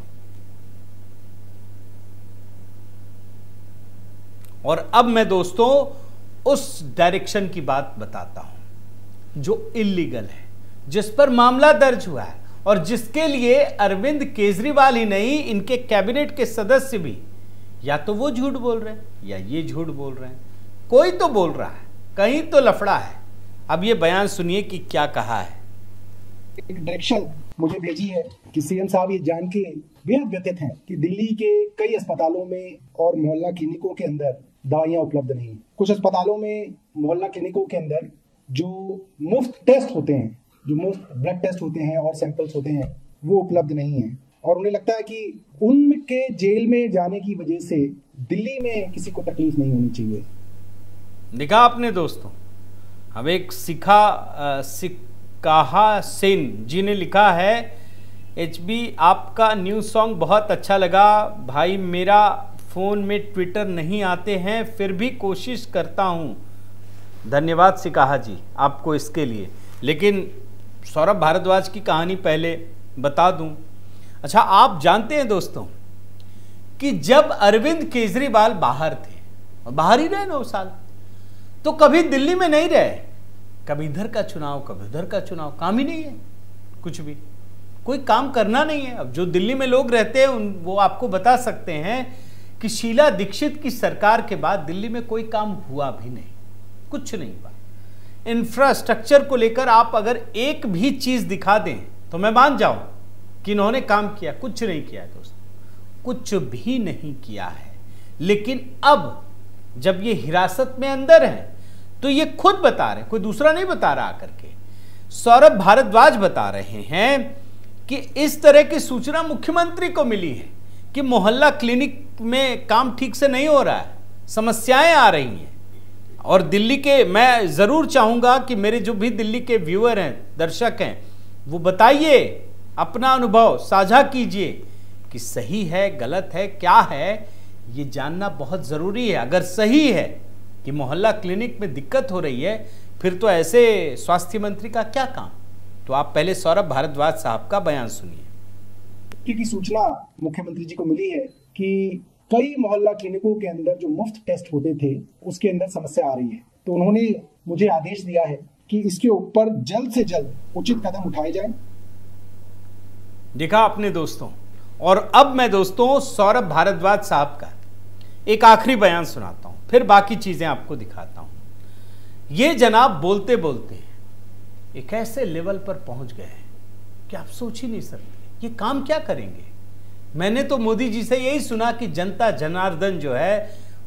और अब मैं दोस्तों उस डायरेक्शन की बात बताता हूं जो इल्लीगल है, जिस पर मामला दर्ज हुआ है और जिसके लिए अरविंद केजरीवाल ही नहीं, इनके कैबिनेट के सदस्य भी या तो वो झूठ बोल रहे हैं या ये झूठ बोल रहे हैं। कोई तो बोल रहा है, कहीं तो लफड़ा है। अब ये बयान सुनिए कि क्या कहा है। एक डायरेक्शन मुझे भेजी है कि सीएम साहब ये जान के बेहद व्यथित हैं कि दिल्ली के कई अस्पतालों में और मोहल्ला क्लिनिकों के अंदर दवाइयां उपलब्ध नहीं। कुछ अस्पतालों में, मोहल्ला क्लिनिकों के अंदर जो मुफ्त टेस्ट होते हैं, जो मुफ्त ब्लड टेस्ट होते हैं और सैंपल्स होते हैं, वो उपलब्ध नहीं है। और उन्हें लगता है कि उनके जेल में जाने की वजह से दिल्ली में किसी को तकलीफ नहीं होनी चाहिए। देखा आपने दोस्तों। अब एक सिकाहा सेन जी ने लिखा है, HB आपका न्यू सॉन्ग बहुत अच्छा लगा भाई, मेरा फोन में ट्विटर नहीं आते हैं फिर भी कोशिश करता हूं। धन्यवाद सिकाहा जी आपको इसके लिए। लेकिन सौरभ भारद्वाज की कहानी पहले बता दूं। अच्छा, आप जानते हैं दोस्तों कि जब अरविंद केजरीवाल बाहर थे, और बाहर ही रहे 9 साल, तो कभी दिल्ली में नहीं रहे, कभी इधर का चुनाव कभी उधर का चुनाव, काम ही नहीं है, कुछ भी कोई काम करना नहीं है। अब जो दिल्ली में लोग रहते हैं वो आपको बता सकते हैं कि शीला दीक्षित की सरकार के बाद दिल्ली में कोई काम हुआ भी नहीं, कुछ नहीं हुआ। इंफ्रास्ट्रक्चर को लेकर आप अगर एक भी चीज दिखा दें तो मैं मान जाऊं कि इन्होंने काम किया, कुछ नहीं किया है दोस्तों, कुछ भी नहीं किया है। लेकिन अब जब ये हिरासत में अंदर है तो ये खुद बता रहे, कोई दूसरा नहीं बता रहा आकर के, सौरभ भारद्वाज बता रहे हैं कि इस तरह की सूचना मुख्यमंत्री को मिली है कि मोहल्ला क्लिनिक में काम ठीक से नहीं हो रहा है, समस्याएं आ रही हैं। और दिल्ली के, मैं ज़रूर चाहूँगा कि मेरे जो भी दिल्ली के व्यूअर हैं, दर्शक हैं, वो बताइए, अपना अनुभव साझा कीजिए कि सही है गलत है क्या है, ये जानना बहुत ज़रूरी है। अगर सही है कि मोहल्ला क्लिनिक में दिक्कत हो रही है, फिर तो ऐसे स्वास्थ्य मंत्री का क्या काम। तो आप पहले सौरभ भारद्वाज साहब का बयान सुनिए। की सूचना मुख्यमंत्री जी को मिली है कि कई मोहल्ला क्लिनिकों के अंदर जो मुफ्त टेस्ट होते थे उसके अंदर समस्या आ रही है, तो उन्होंने मुझे आदेश दिया है कि इसके ऊपर जल्द से जल्द उचित कदम उठाए जाएं। देखा आपने दोस्तों। और अब मैं दोस्तों सौरभ भारद्वाज साहब का एक आखिरी बयान सुनाता हूं, फिर बाकी चीजें आपको दिखाता हूं। ये जनाब बोलते बोलते एक ऐसे लेवल पर पहुंच गए हैं कि आप सोच ही नहीं सकते ये काम क्या करेंगे। मैंने तो मोदी जी से यही सुना कि जनता जनार्दन जो है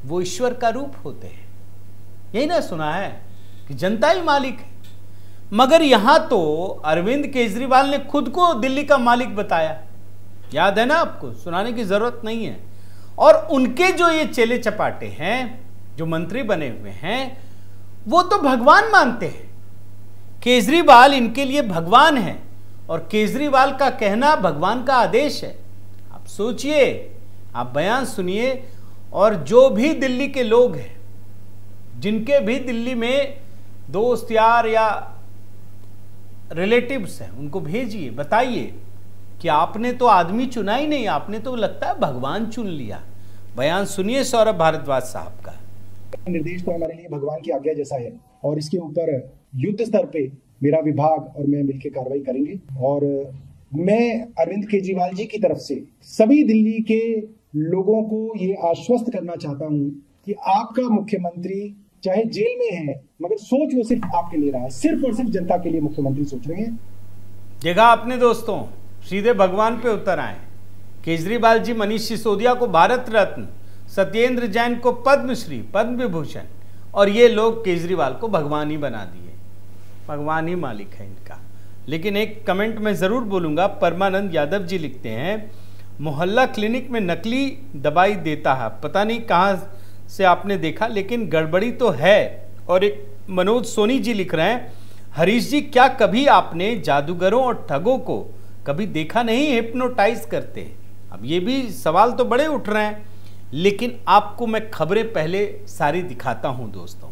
वो ईश्वर का रूप होते हैं। यही ना सुना है कि जनता ही मालिक है। मगर यहां तो अरविंद केजरीवाल ने खुद को दिल्ली का मालिक बताया। याद है ना आपको, सुनाने की जरूरत नहीं है। और उनके जो ये चेले चपाटे हैं, जो मंत्री बने हुए हैं, वो तो भगवान मानते हैं। केजरीवाल इनके लिए भगवान है और केजरीवाल का कहना भगवान का आदेश है। आप सोचिए, आप बयान सुनिए, और जो भी दिल्ली के लोग हैं, जिनके भी दिल्ली में दोस्त यार या रिलेटिव्स हैं, उनको भेजिए, बताइए कि आपने तो आदमी चुना ही नहीं, आपने तो लगता है भगवान चुन लिया। बयान सुनिए सौरभ भारद्वाज साहब का। निर्देश तो हमारे लिए भगवान की आज्ञा जैसा है और इसके ऊपर युद्ध स्तर पे मेरा विभाग और मैं मिलकर कार्रवाई करेंगे। और मैं अरविंद केजरीवाल जी की तरफ से सभी दिल्ली के लोगों को ये आश्वस्त करना चाहता हूं कि आपका मुख्यमंत्री चाहे जेल में है, मगर सोच वो सिर्फ आपके लिए रहा है, सिर्फ और सिर्फ जनता के लिए मुख्यमंत्री सोच रहे हैं। देखा आपने दोस्तों, सीधे भगवान पे उतर आए। केजरीवाल जी मनीष सिसोदिया को भारत रत्न, सत्येंद्र जैन को पद्मश्री, पद्म विभूषण, और ये लोग केजरीवाल को भगवान ही बना दिए। भगवान ही मालिक है इनका। लेकिन एक कमेंट में जरूर बोलूंगा, परमानंद यादव जी लिखते हैं, मोहल्ला क्लिनिक में नकली दवाई देता है, पता नहीं कहाँ से आपने देखा, लेकिन गड़बड़ी तो है। और एक मनोज सोनी जी लिख रहे हैं, हरीश जी क्या कभी आपने जादूगरों और ठगों को कभी देखा नहीं हिप्नोटाइज करते? अब ये भी सवाल तो बड़े उठ रहे हैं, लेकिन आपको मैं खबरें पहले सारी दिखाता हूं दोस्तों,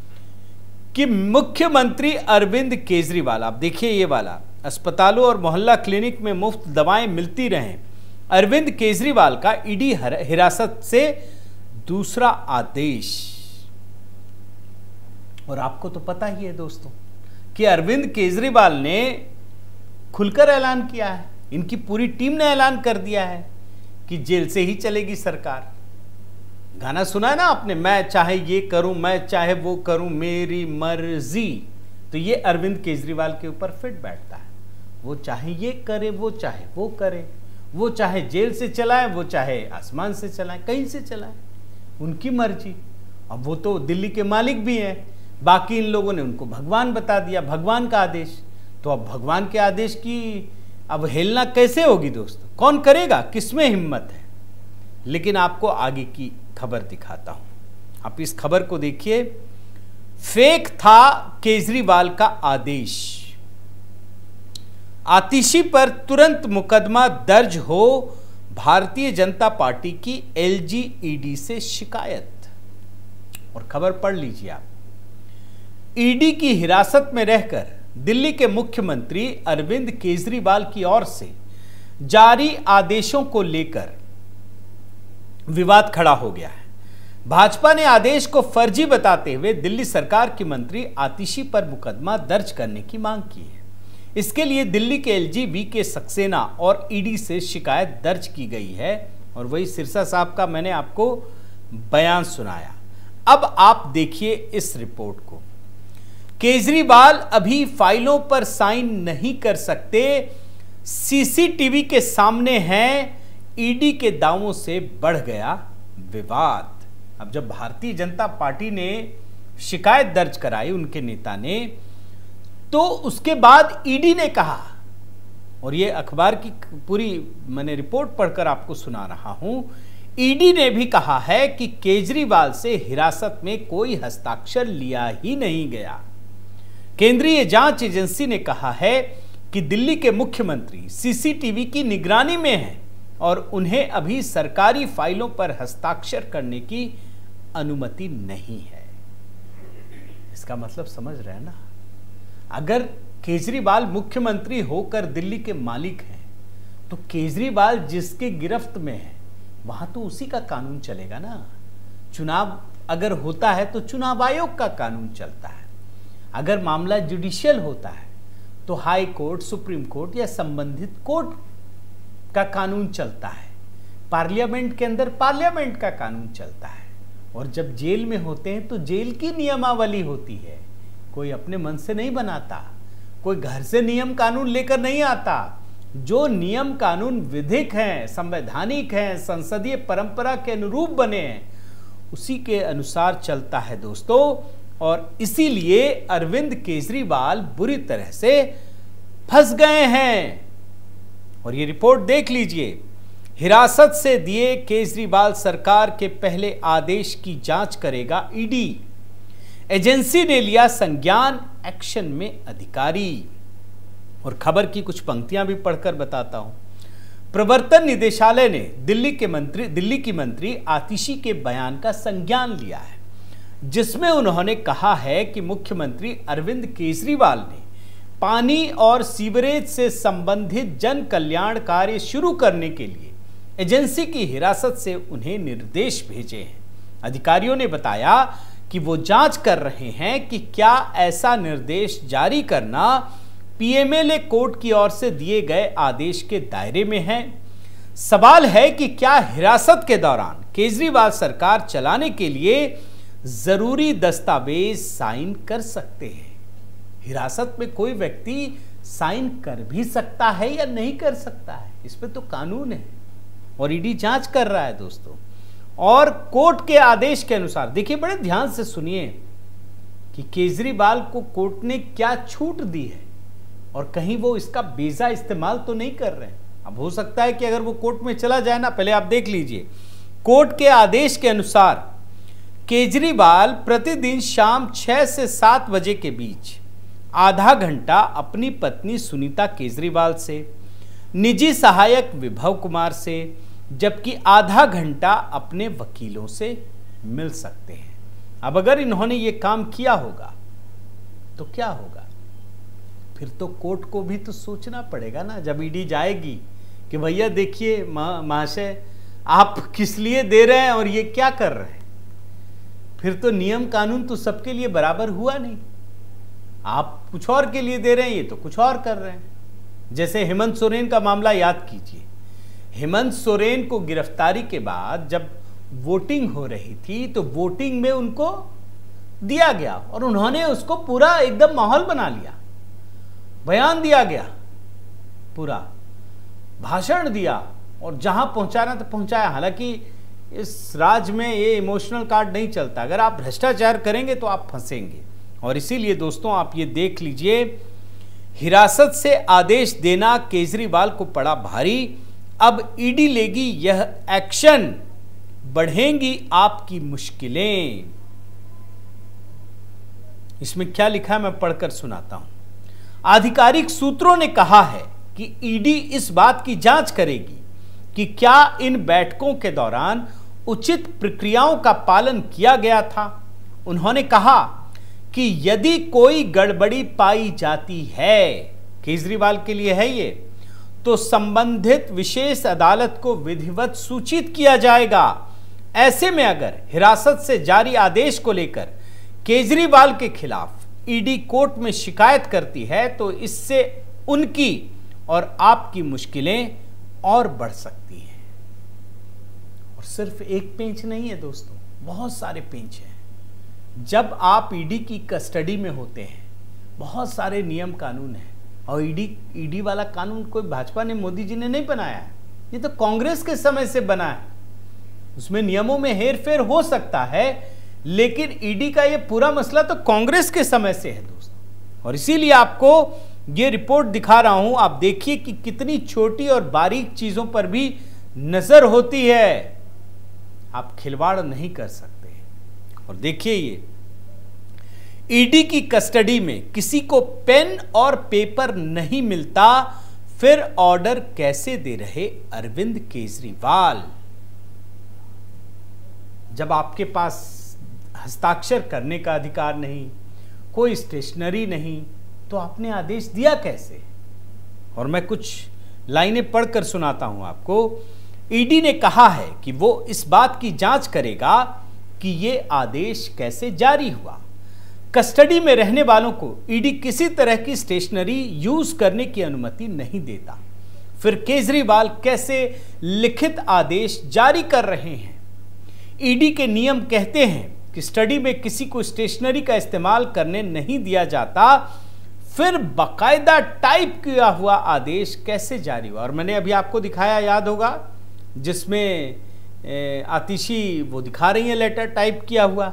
कि मुख्यमंत्री अरविंद केजरीवाल, आप देखिए ये वाला, अस्पतालों और मोहल्ला क्लिनिक में मुफ्त दवाएं मिलती रहें, अरविंद केजरीवाल का ईडी हिरासत से दूसरा आदेश। और आपको तो पता ही है दोस्तों कि अरविंद केजरीवाल ने खुलकर ऐलान किया है, इनकी पूरी टीम ने ऐलान कर दिया है कि जेल से ही चलेगी सरकार। गाना सुना है ना आपने, मैं चाहे ये करूं, मैं चाहे वो करूं, मेरी मर्जी। तो ये अरविंद केजरीवाल के ऊपर फिट बैठता है। वो चाहे ये करे, वो चाहे वो करे, वो चाहे जेल से चलाए, वो चाहे आसमान से चलाए, कहीं से चलाए, उनकी मर्जी। अब वो तो दिल्ली के मालिक भी हैं, बाकी इन लोगों ने उनको भगवान बता दिया, भगवान का आदेश। तो अब भगवान के आदेश की अवहेलना कैसे होगी दोस्तों? कौन करेगा? किसमें हिम्मत है? लेकिन आपको आगे की खबर दिखाता हूं। आप इस खबर को देखिए। फेक था केजरीवाल का आदेश, आतिशी पर तुरंत मुकदमा दर्ज हो, भारतीय जनता पार्टी की एलजी ईडी से शिकायत। और खबर पढ़ लीजिए आप। ईडी की हिरासत में रहकर दिल्ली के मुख्यमंत्री अरविंद केजरीवाल की ओर से जारी आदेशों को लेकर विवाद खड़ा हो गया है। भाजपा ने आदेश को फर्जी बताते हुए दिल्ली सरकार की मंत्री आतिशी पर मुकदमा दर्ज करने की मांग की है। इसके लिए दिल्ली के एलजी वी.के. सक्सेना और ईडी से शिकायत दर्ज की गई है। और वही सिरसा साहब का मैंने आपको बयान सुनाया। अब आप देखिए इस रिपोर्ट को। केजरीवाल अभी फाइलों पर साइन नहीं कर सकते, सीसीटीवी के सामने हैं, ईडी के दावों से बढ़ गया विवाद। अब जब भारतीय जनता पार्टी ने शिकायत दर्ज कराई उनके नेता ने, तो उसके बाद ईडी ने कहा, और ये अखबार की पूरी मैंने रिपोर्ट पढ़कर आपको सुना रहा हूं, ईडी ने भी कहा है कि केजरीवाल से हिरासत में कोई हस्ताक्षर लिया ही नहीं गया। केंद्रीय जांच एजेंसी ने कहा है कि दिल्ली के मुख्यमंत्री सीसीटीवी की निगरानी में हैं और उन्हें अभी सरकारी फाइलों पर हस्ताक्षर करने की अनुमति नहीं है। इसका मतलब समझ रहे हैं ना? अगर केजरीवाल मुख्यमंत्री होकर दिल्ली के मालिक हैं, तो केजरीवाल जिसके गिरफ्त में है वहां तो उसी का कानून चलेगा ना। चुनाव अगर होता है तो चुनाव आयोग का कानून चलता है। अगर मामला जुडिशियल होता है तो हाई कोर्ट, सुप्रीम कोर्ट या संबंधित कोर्ट का कानून चलता है। पार्लियामेंट के अंदर पार्लियामेंट का कानून चलता है। और जब जेल में होते हैं तो जेल की नियमावली होती है। कोई अपने मन से नहीं बनाता, कोई घर से नियम कानून लेकर नहीं आता। जो नियम कानून विधिक हैं, संवैधानिक हैं, संसदीय परंपरा के अनुरूप बने हैं, उसी के अनुसार चलता है दोस्तों, और इसीलिए अरविंद केजरीवाल बुरी तरह से फंस गए हैं। और ये रिपोर्ट देख लीजिए, हिरासत से दिए केजरीवाल सरकार के पहले आदेश की जांच करेगा ईडी, एजेंसी ने लिया संज्ञान, एक्शन में अधिकारी। और खबर की कुछ पंक्तियां भी पढ़कर बताता हूं। प्रवर्तन निदेशालय ने दिल्ली की मंत्री आतिशी के बयान का संज्ञान लिया है, जिसमें उन्होंने कहा है कि मुख्यमंत्री अरविंद केजरीवाल ने पानी और सीवरेज से संबंधित जन कल्याण कार्य शुरू करने के लिए एजेंसी की हिरासत से उन्हें निर्देश भेजे हैं। अधिकारियों ने बताया कि वो जांच कर रहे हैं कि क्या ऐसा निर्देश जारी करना पीएमएलए कोर्ट की ओर से दिए गए आदेश के दायरे में है। सवाल है कि क्या हिरासत के दौरान केजरीवाल सरकार चलाने के लिए जरूरी दस्तावेज साइन कर सकते हैं। हिरासत में कोई व्यक्ति साइन कर भी सकता है या नहीं कर सकता है, इस पे तो कानून है और ईडी जांच कर रहा है दोस्तों। और कोर्ट के आदेश के अनुसार, देखिए बड़े ध्यान से सुनिए कि केजरीवाल को कोर्ट ने क्या छूट दी है और कहीं वो इसका बेजा इस्तेमाल तो नहीं कर रहे हैं। अब हो सकता है कि अगर वो कोर्ट में चला जाए ना, पहले आप देख लीजिए, कोर्ट के आदेश के अनुसार केजरीवाल प्रतिदिन शाम 6 से 7 बजे के बीच आधा घंटा अपनी पत्नी सुनीता केजरीवाल से, निजी सहायक विभव कुमार से, जबकि आधा घंटा अपने वकीलों से मिल सकते हैं। अब अगर इन्होंने ये काम किया होगा तो क्या होगा? फिर तो कोर्ट को भी तो सोचना पड़ेगा ना, जब ईडी जाएगी कि भैया देखिए महाशय आप किस लिए दे रहे हैं और ये क्या कर रहे हैं। फिर तो नियम कानून तो सबके लिए बराबर हुआ नहीं। आप कुछ और के लिए दे रहे हैं, ये तो कुछ और कर रहे हैं। जैसे हेमंत सोरेन का मामला याद कीजिए। हेमंत सोरेन को गिरफ्तारी के बाद जब वोटिंग हो रही थी तो वोटिंग में उनको दिया गया और उन्होंने उसको पूरा एकदम माहौल बना लिया, बयान दिया गया, पूरा भाषण दिया और जहां पहुंचाना तो पहुंचाया। हालांकि इस राज्य में ये इमोशनल कार्ड नहीं चलता, अगर आप भ्रष्टाचार करेंगे तो आप फंसेंगे। और इसीलिए दोस्तों आप ये देख लीजिए, हिरासत से आदेश देना केजरीवाल को पड़ा भारी। अब ईडी लेगी यह एक्शन, बढ़ेंगी आपकी मुश्किलें। इसमें क्या लिखा है मैं पढ़कर सुनाता हूं। आधिकारिक सूत्रों ने कहा है कि ईडी इस बात की जांच करेगी कि क्या इन बैठकों के दौरान उचित प्रक्रियाओं का पालन किया गया था। उन्होंने कहा कि यदि कोई गड़बड़ी पाई जाती है, केजरीवाल के लिए है ये, तो संबंधित विशेष अदालत को विधिवत सूचित किया जाएगा। ऐसे में अगर हिरासत से जारी आदेश को लेकर केजरीवाल के खिलाफ ईडी कोर्ट में शिकायत करती है तो इससे उनकी और आपकी मुश्किलें और बढ़ सकती हैं। और सिर्फ एक पेंच नहीं है दोस्तों, बहुत सारे पेंच हैं। जब आप ईडी की कस्टडी में होते हैं, बहुत सारे नियम कानून हैं। और ईडी वाला कानून कोई भाजपा ने, मोदी जी ने नहीं बनाया है, ये तो कांग्रेस के समय से बना है। उसमें नियमों में हेरफेर हो सकता है, लेकिन ईडी का ये पूरा मसला तो कांग्रेस के समय से है दोस्तों। और इसीलिए आपको ये रिपोर्ट दिखा रहा हूं, आप देखिए कि कितनी छोटी और बारीक चीजों पर भी नजर होती है। आप खिलवाड़ नहीं कर सकते। और देखिए, ये ईडी की कस्टडी में किसी को पेन और पेपर नहीं मिलता, फिर ऑर्डर कैसे दे रहे अरविंद केजरीवाल। जब आपके पास हस्ताक्षर करने का अधिकार नहीं, कोई स्टेशनरी नहीं, तो आपने आदेश दिया कैसे? और मैं कुछ लाइनें पढ़कर सुनाता हूं आपको। ईडी ने कहा है कि वो इस बात की जांच करेगा कि ये आदेश कैसे जारी हुआ। कस्टडी में रहने वालों को ईडी किसी तरह की स्टेशनरी यूज करने की अनुमति नहीं देता। फिर केजरीवाल कैसे लिखित आदेश जारी कर रहे हैं? ईडी के नियम कहते हैं कि स्टडी में किसी को स्टेशनरी का इस्तेमाल करने नहीं दिया जाता, फिर बाकायदा टाइप किया हुआ आदेश कैसे जारी हुआ? और मैंने अभी आपको दिखाया, याद होगा, जिसमें आतिशी वो दिखा रही हैं लेटर टाइप किया हुआ।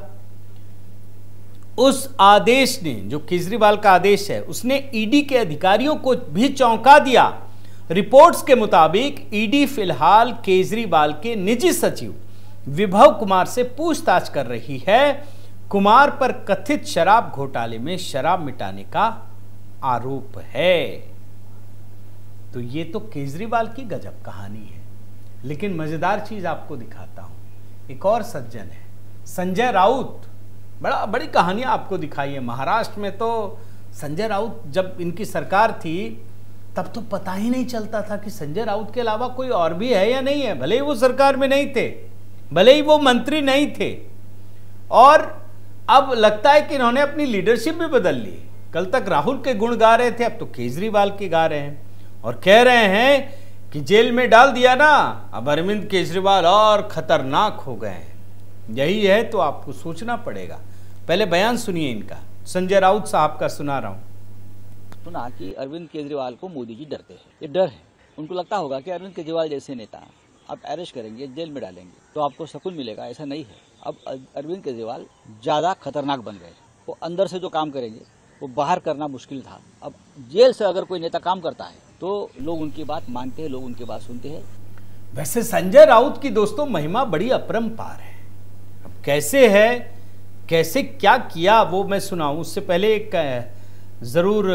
उस आदेश ने, जो केजरीवाल का आदेश है, उसने ईडी के अधिकारियों को भी चौंका दिया। रिपोर्ट्स के मुताबिक ईडी फिलहाल केजरीवाल के निजी सचिव विभव कुमार से पूछताछ कर रही है। कुमार पर कथित शराब घोटाले में शराब मिटाने का आरोप है। तो ये तो केजरीवाल की गजब कहानी है। लेकिन मजेदार चीज आपको दिखाता हूं। एक और सज्जन है, संजय राउत। बड़ी कहानियां आपको दिखाई है। महाराष्ट्र में तो संजय राउत, जब इनकी सरकार थी तब तो पता ही नहीं चलता था कि संजय राउत के अलावा कोई और भी है या नहीं है। भले ही वो सरकार में नहीं थे, भले ही वो मंत्री नहीं थे, और अब लगता है कि इन्होंने अपनी लीडरशिप भी बदल ली। कल तक राहुल के गुण गा रहे थे, अब तो केजरीवाल के गा रहे हैं और कह रहे हैं कि जेल में डाल दिया ना, अब अरविंद केजरीवाल और खतरनाक हो गए हैं। यही है तो आपको सोचना पड़ेगा। पहले बयान सुनिए इनका, संजय राउत साहब का सुना रहा हूं। सुना कि अरविंद केजरीवाल को मोदी जी डरते हैं। ये डर है, उनको लगता होगा कि अरविंद केजरीवाल जैसे नेता आप अरेस्ट करेंगे, जेल में डालेंगे तो आपको सुकून मिलेगा। ऐसा नहीं है। अब अरविंद केजरीवाल ज्यादा खतरनाक बन गए। वो अंदर से जो काम करेंगे वो बाहर करना मुश्किल था। अब जेल से अगर कोई नेता काम करता है तो लोग उनकी बात मानते हैं, लोग उनकी बात सुनते हैं। वैसे संजय राउत की दोस्तों महिमा बड़ी अपरंपार है। अब कैसे है, कैसे क्या किया वो मैं सुनाऊं। उससे पहले एक जरूर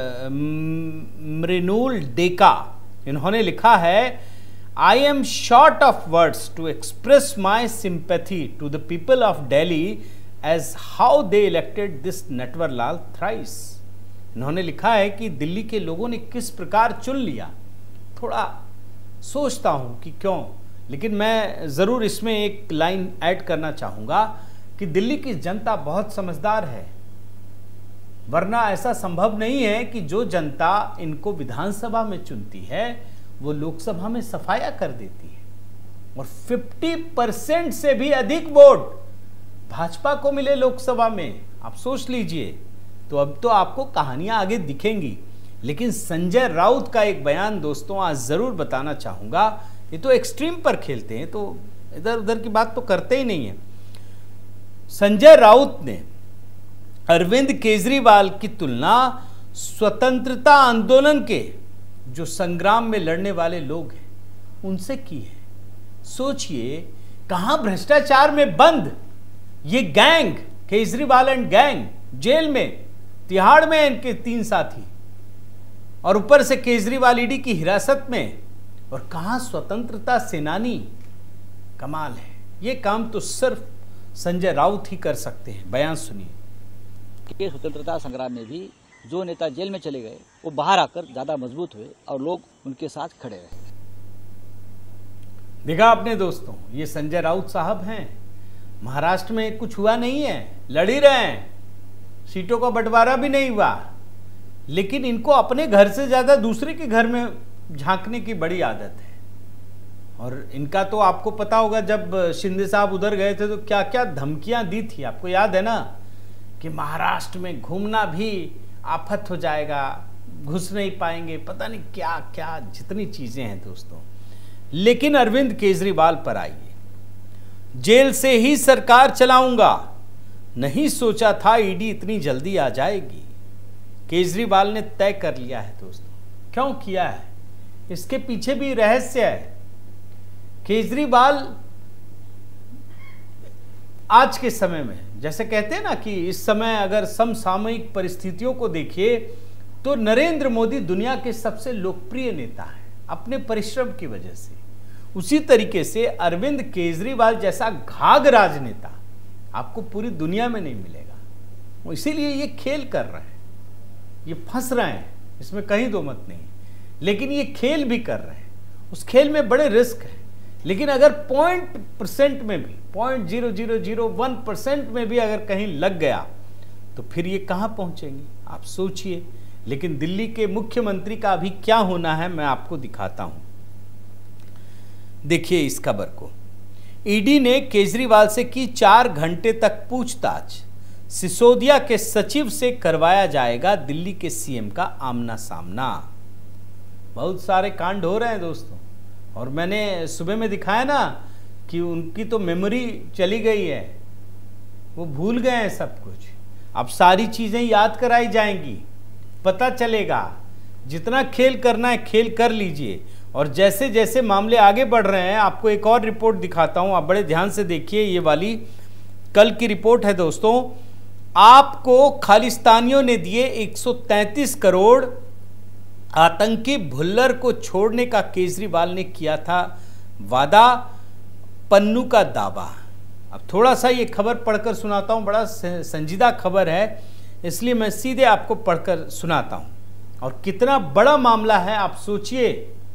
मृणुल डेका, इन्होंने लिखा है, I am short of words to express my sympathy to the people of Delhi as how they elected this Natwarlal thrice। इन्होंने लिखा है कि दिल्ली के लोगों ने किस प्रकार चुन लिया। थोड़ा सोचता हूं कि क्यों, लेकिन मैं जरूर इसमें एक लाइन ऐड करना चाहूंगा कि दिल्ली की जनता बहुत समझदार है, वरना ऐसा संभव नहीं है कि जो जनता इनको विधानसभा में चुनती है वो लोकसभा में सफाया कर देती है। और 50% से भी अधिक वोट भाजपा को मिले लोकसभा में, आप सोच लीजिए। तो अब तो आपको कहानियां आगे दिखेंगी। लेकिन संजय राउत का एक बयान दोस्तों आज जरूर बताना चाहूंगा। ये तो एक्सट्रीम पर खेलते हैं, तो इधर उधर की बात तो करते ही नहीं है। संजय राउत ने अरविंद केजरीवाल की तुलना स्वतंत्रता आंदोलन के जो संग्राम में लड़ने वाले लोग हैं उनसे की है। सोचिए, कहां भ्रष्टाचार में बंद ये gang, Kejriwal and gang, jail में, तिहाड़ में इनके 3 साथी, और ऊपर से केजरीवाल ईडी की हिरासत में, और कहां स्वतंत्रता सेनानी। कमाल है। ये काम तो सिर्फ संजय राउत ही कर सकते हैं। बयान सुनिए। स्वतंत्रता संग्राम में भी जो नेता जेल में चले गए वो बाहर आकर ज्यादा मजबूत हुए और लोग उनके साथ खड़े रहे। देखा आपने दोस्तों, ये संजय राउत साहब हैं। महाराष्ट्र में कुछ हुआ नहीं है, लड़ ही रहे हैं, सीटों का बंटवारा भी नहीं हुआ, लेकिन इनको अपने घर से ज्यादा दूसरे के घर में झांकने की बड़ी आदत है। और इनका तो आपको पता होगा, जब शिंदे साहब उधर गए थे तो क्या क्या धमकियां दी थी, आपको याद है ना, कि महाराष्ट्र में घूमना भी आफत हो जाएगा, घुस नहीं पाएंगे, पता नहीं क्या क्या जितनी चीजें हैं दोस्तों। लेकिन अरविंद केजरीवाल पर आइए, जेल से ही सरकार चलाऊंगा, नहीं सोचा था ईडी इतनी जल्दी आ जाएगी। केजरीवाल ने तय कर लिया है दोस्तों। क्यों किया है, इसके पीछे भी रहस्य है। केजरीवाल आज के समय में, जैसे कहते हैं ना कि इस समय अगर समसामयिक परिस्थितियों को देखिए तो नरेंद्र मोदी दुनिया के सबसे लोकप्रिय नेता हैं अपने परिश्रम की वजह से। उसी तरीके से अरविंद केजरीवाल जैसा घाघ राजनेता आपको पूरी दुनिया में नहीं मिलेगा। वो इसीलिए ये खेल कर रहे हैं, ये फंस रहे हैं, इसमें कहीं दो मत नहीं, लेकिन ये खेल भी कर रहे हैं। उस खेल में बड़े रिस्क है, लेकिन अगर 0% में भी 0.0001% में भी अगर कहीं लग गया तो फिर ये कहां पहुंचेंगे, आप सोचिए। लेकिन दिल्ली के मुख्यमंत्री का अभी क्या होना है मैं आपको दिखाता हूं। देखिए इस खबर को। ईडी ने केजरीवाल से की 4 घंटे तक पूछताछ, सिसोदिया के सचिव से करवाया जाएगा दिल्ली के सीएम का आमना सामना। बहुत सारे कांड हो रहे हैं दोस्तों, और मैंने सुबह में दिखाया ना कि उनकी तो मेमोरी चली गई है, वो भूल गए हैं सब कुछ। अब सारी चीजें याद कराई जाएंगी, पता चलेगा। जितना खेल करना है खेल कर लीजिए। और जैसे जैसे मामले आगे बढ़ रहे हैं, आपको एक और रिपोर्ट दिखाता हूं, आप बड़े ध्यान से देखिए। ये वाली कल की रिपोर्ट है दोस्तों। आपको खालिस्तानियों ने दिए 133 करोड़, आतंकी भुल्लर को छोड़ने का केजरीवाल ने किया था वादा, पन्नू का दावा। अब थोड़ा सा ये खबर पढ़कर सुनाता हूं, बड़ा संजीदा खबर है, इसलिए मैं सीधे आपको पढ़कर सुनाता हूं। और कितना बड़ा मामला है आप सोचिए।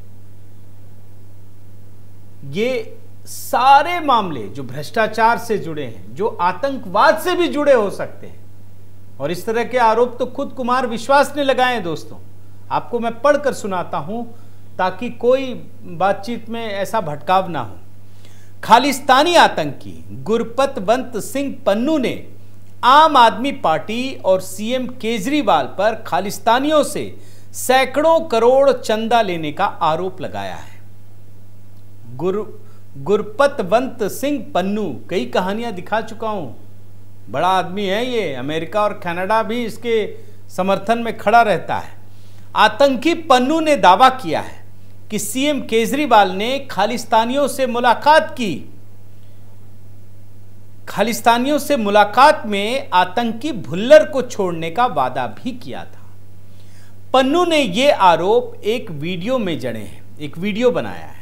ये सारे मामले जो भ्रष्टाचार से जुड़े हैं, जो आतंकवाद से भी जुड़े हो सकते हैं, और इस तरह के आरोप तो खुद कुमार विश्वास ने लगाए हैं दोस्तों। आपको मैं पढ़कर सुनाता हूं ताकि कोई बातचीत में ऐसा भटकाव ना हो। खालिस्तानी आतंकी गुरपतवंत सिंह पन्नू ने आम आदमी पार्टी और सीएम केजरीवाल पर खालिस्तानियों से सैकड़ों करोड़ चंदा लेने का आरोप लगाया है। गुरपतवंत सिंह पन्नू, कई कहानियां दिखा चुका हूं, बड़ा आदमी है ये, अमेरिका और कनाडा भी इसके समर्थन में खड़ा रहता है। आतंकी पन्नू ने दावा किया है कि सीएम केजरीवाल ने खालिस्तानियों से मुलाकात की। खालिस्तानियों से मुलाकात में आतंकी भुल्लर को छोड़ने का वादा भी किया था। पन्नू ने यह आरोप एक वीडियो में जड़े हैं, एक वीडियो बनाया है।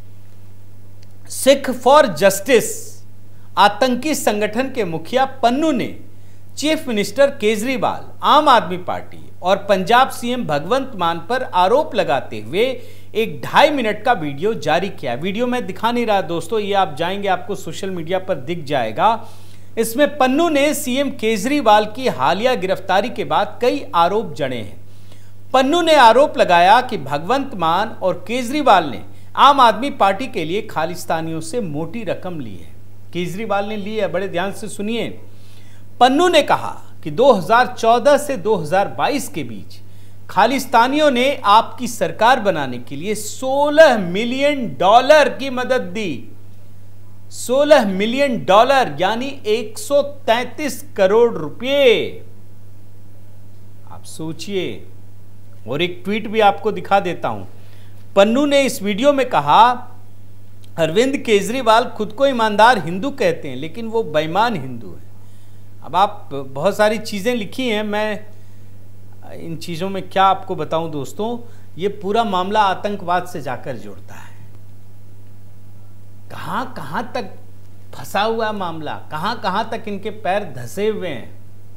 सिख फॉर जस्टिस आतंकी संगठन के मुखिया पन्नू ने चीफ मिनिस्टर केजरीवाल, आम आदमी पार्टी और पंजाब सीएम भगवंत मान पर आरोप लगाते हुए एक 2.5 मिनट का वीडियो जारी किया। वीडियो में दिखा नहीं रहा दोस्तों, ये आप जाएंगे आपको सोशल मीडिया पर दिख जाएगा। इसमें पन्नू ने सीएम केजरीवाल की हालिया गिरफ्तारी के बाद कई आरोप जड़े हैं। पन्नू ने आरोप लगाया कि भगवंत मान और केजरीवाल ने आम आदमी पार्टी के लिए खालिस्तानियों से मोटी रकम ली है। केजरीवाल ने ली है, बड़े ध्यान से सुनिए। पन्नू ने कहा कि 2014 से 2022 के बीच खालिस्तानियों ने आपकी सरकार बनाने के लिए $16 मिलियन की मदद दी। $16 मिलियन यानी 133 करोड़ रुपए। आप सोचिए। और एक ट्वीट भी आपको दिखा देता हूं। पन्नू ने इस वीडियो में कहा, अरविंद केजरीवाल खुद को ईमानदार हिंदू कहते हैं, लेकिन वो बेईमान हिंदू है। अब आप बहुत सारी चीज़ें लिखी हैं, मैं इन चीज़ों में क्या आपको बताऊं दोस्तों। ये पूरा मामला आतंकवाद से जाकर जुड़ता है। कहां कहां तक फंसा हुआ मामला, कहां कहां तक इनके पैर धंसे हुए हैं।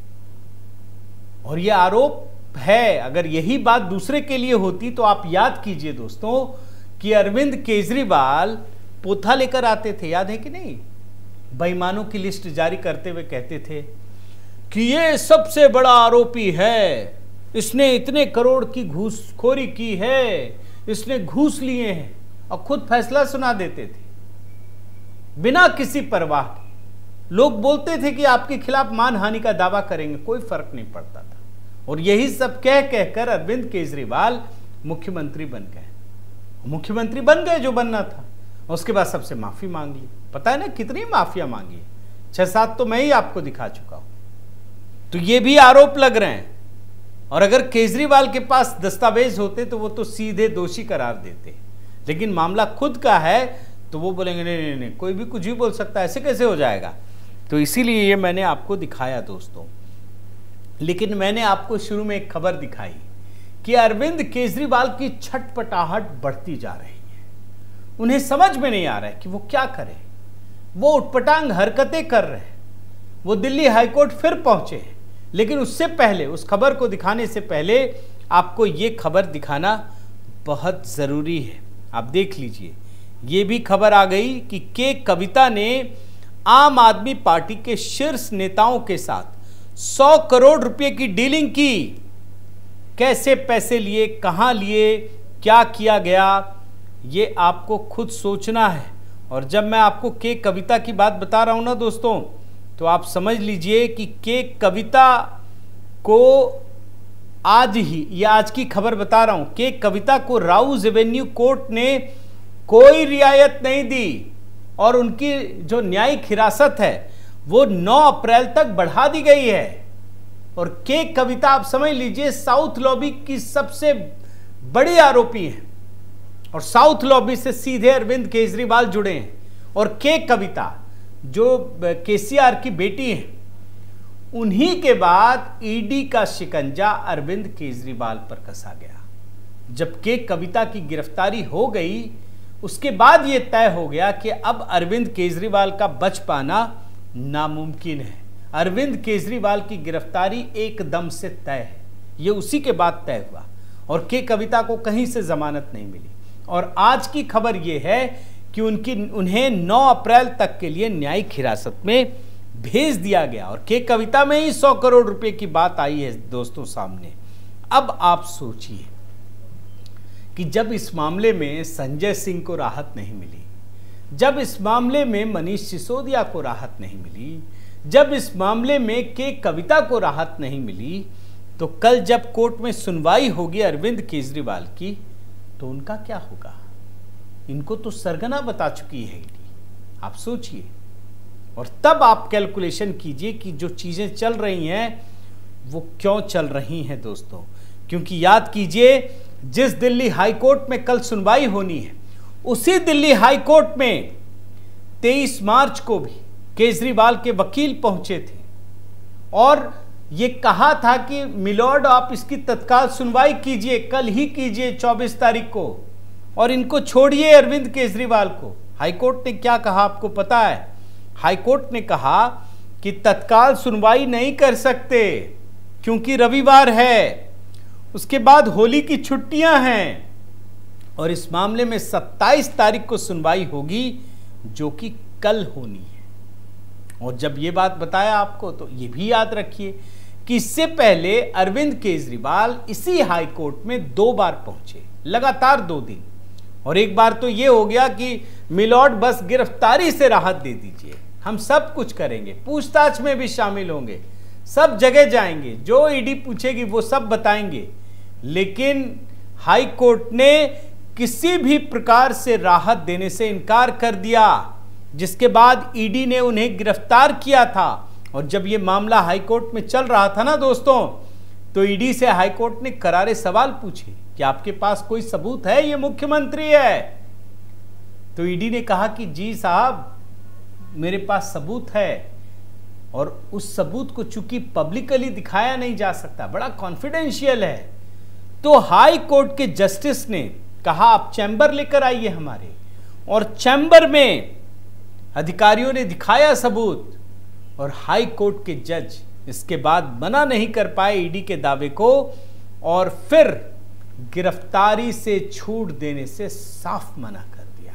और ये आरोप है, अगर यही बात दूसरे के लिए होती तो आप याद कीजिए दोस्तों कि अरविंद केजरीवाल पोथा लेकर आते थे, याद है कि नहीं। बेईमानों की लिस्ट जारी करते हुए कहते थे कि ये सबसे बड़ा आरोपी है, इसने इतने करोड़ की घूसखोरी की है, इसने घूस लिए हैं, और खुद फैसला सुना देते थे बिना किसी परवाह के। लोग बोलते थे कि आपके खिलाफ मानहानि का दावा करेंगे, कोई फर्क नहीं पड़ता था। और यही सब कह कहकर अरविंद केजरीवाल मुख्यमंत्री बन गए। मुख्यमंत्री बन गए जो बनना था, उसके बाद सबसे माफी मांग ली। पता है ना कितनी माफिया मांगी, 6-7 तो मैं ही आपको दिखा चुका हूं। तो ये भी आरोप लग रहे हैं। और अगर केजरीवाल के पास दस्तावेज होते तो वो तो सीधे दोषी करार देते, लेकिन मामला खुद का है तो वो बोलेंगे नहीं नहीं नहीं, कोई भी कुछ भी बोल सकता है, ऐसे कैसे हो जाएगा। तो इसीलिए ये मैंने आपको दिखाया दोस्तों। लेकिन मैंने आपको शुरू में एक खबर दिखाई कि अरविंद केजरीवाल की छटपटाहट बढ़ती जा रही है। उन्हें समझ में नहीं आ रहा है कि वो क्या करें। वो उटपटांग हरकतें कर रहे हैं। वो दिल्ली हाईकोर्ट फिर पहुंचे हैं। लेकिन उससे पहले, उस खबर को दिखाने से पहले आपको ये खबर दिखाना बहुत ज़रूरी है। आप देख लीजिए, ये भी खबर आ गई कि के कविता ने आम आदमी पार्टी के शीर्ष नेताओं के साथ 100 करोड़ रुपए की डीलिंग की। कैसे पैसे लिए, कहां लिए, क्या किया गया, ये आपको खुद सोचना है। और जब मैं आपको के कविता की बात बता रहा हूं ना दोस्तों, तो आप समझ लीजिए कि के कविता को आज ही, ये आज की खबर बता रहा हूं, के कविता को राउज एवेन्यू कोर्ट ने कोई रियायत नहीं दी। और उनकी जो न्यायिक हिरासत है वो 9 अप्रैल तक बढ़ा दी गई है। और के कविता आप समझ लीजिए साउथ लॉबी की सबसे बड़ी आरोपी है और साउथ लॉबी से सीधे अरविंद केजरीवाल जुड़े हैं। और के कविता जो केसीआर की बेटी है, उन्हीं के बाद ईडी का शिकंजा अरविंद केजरीवाल पर कसा गया। जब के कविता की गिरफ्तारी हो गई उसके बाद यह तय हो गया कि अब अरविंद केजरीवाल का बच पाना नामुमकिन है। अरविंद केजरीवाल की गिरफ्तारी एकदम से तय है, यह उसी के बाद तय हुआ और के कविता को कहीं से जमानत नहीं मिली। और आज की खबर यह है कि उन्हें 9 अप्रैल तक के लिए न्यायिक हिरासत में भेज दिया गया और के कविता में ही 100 करोड़ रुपए की बात आई है दोस्तों सामने। अब आप सोचिए कि जब इस मामले में संजय सिंह को राहत नहीं मिली, जब इस मामले में मनीष सिसोदिया को राहत नहीं मिली, जब इस मामले में के कविता को राहत नहीं मिली, तो कल जब कोर्ट में सुनवाई होगी अरविंद केजरीवाल की, तो उनका क्या होगा? इनको तो सरगना बता चुकी है ईडी। आप सोचिए और तब आप कैलकुलेशन कीजिए कि जो चीजें चल रही हैं वो क्यों चल रही हैं दोस्तों। क्योंकि याद कीजिए जिस दिल्ली हाई कोर्ट में कल सुनवाई होनी है, उसी दिल्ली हाई कोर्ट में 23 मार्च को भी केजरीवाल के वकील पहुंचे थे और ये कहा था कि मिलॉर्ड आप इसकी तत्काल सुनवाई कीजिए, कल ही कीजिए 24 तारीख को, और इनको छोड़िए अरविंद केजरीवाल को। हाईकोर्ट ने क्या कहा आपको पता है? हाईकोर्ट ने कहा कि तत्काल सुनवाई नहीं कर सकते क्योंकि रविवार है, उसके बाद होली की छुट्टियां हैं और इस मामले में 27 तारीख को सुनवाई होगी जो कि कल होनी है। और जब ये बात बताया आपको तो ये भी याद रखिए कि इससे पहले अरविंद केजरीवाल इसी हाई कोर्ट में 2 बार पहुंचे, लगातार 2 दिन। और एक बार तो ये हो गया कि मिलॉर्ड बस गिरफ्तारी से राहत दे दीजिए, हम सब कुछ करेंगे, पूछताछ में भी शामिल होंगे, सब जगह जाएंगे, जो ईडी पूछेगी वो सब बताएंगे। लेकिन हाई कोर्ट ने किसी भी प्रकार से राहत देने से इनकार कर दिया, जिसके बाद ईडी ने उन्हें गिरफ्तार किया था। और जब ये मामला हाई कोर्ट में चल रहा था ना दोस्तों, तो ईडी से हाई कोर्ट ने करारे सवाल पूछे कि आपके पास कोई सबूत है, ये मुख्यमंत्री है? तो ईडी ने कहा कि जी साहब मेरे पास सबूत है और उस सबूत को चूंकि पब्लिकली दिखाया नहीं जा सकता, बड़ा कॉन्फिडेंशियल है। तो हाई कोर्ट के जस्टिस ने कहा आप चैम्बर लेकर आइए हमारे, और चैम्बर में अधिकारियों ने दिखाया सबूत और हाई कोर्ट के जज इसके बाद मना नहीं कर पाए ईडी के दावे को और फिर गिरफ्तारी से छूट देने से साफ मना कर दिया।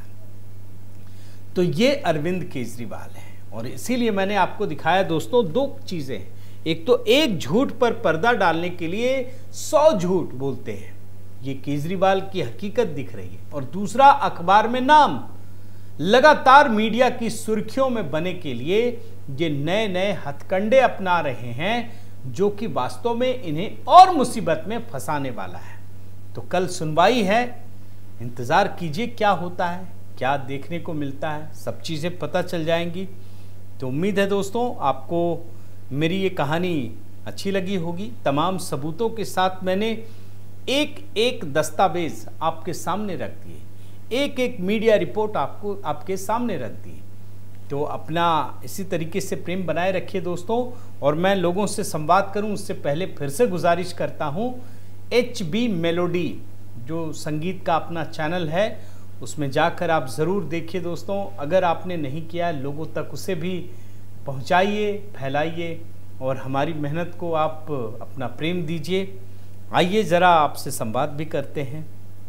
तो ये अरविंद केजरीवाल है और इसीलिए मैंने आपको दिखाया दोस्तों 2 चीजें। एक तो एक झूठ पर पर्दा डालने के लिए 100 झूठ बोलते हैं, ये केजरीवाल की हकीकत दिख रही है। और दूसरा अखबार में नाम, लगातार मीडिया की सुर्खियों में बने के लिए ये नए नए हथकंडे अपना रहे हैं जो कि वास्तव में इन्हें और मुसीबत में फंसाने वाला है। तो कल सुनवाई है, इंतजार कीजिए क्या होता है, क्या देखने को मिलता है, सब चीजें पता चल जाएंगी। तो उम्मीद है दोस्तों आपको मेरी ये कहानी अच्छी लगी होगी। तमाम सबूतों के साथ मैंने एक एक दस्तावेज आपके सामने रख दिए, एक एक मीडिया रिपोर्ट आपके सामने रख दी। तो अपना इसी तरीके से प्रेम बनाए रखिए दोस्तों। और मैं लोगों से संवाद करूं उससे पहले फिर से गुजारिश करता हूं, HB मेलोडी जो संगीत का अपना चैनल है उसमें जाकर आप ज़रूर देखिए दोस्तों। अगर आपने नहीं किया लोगों तक उसे भी पहुंचाइए, फैलाइए और हमारी मेहनत को आप अपना प्रेम दीजिए। आइए ज़रा आपसे संवाद भी करते हैं।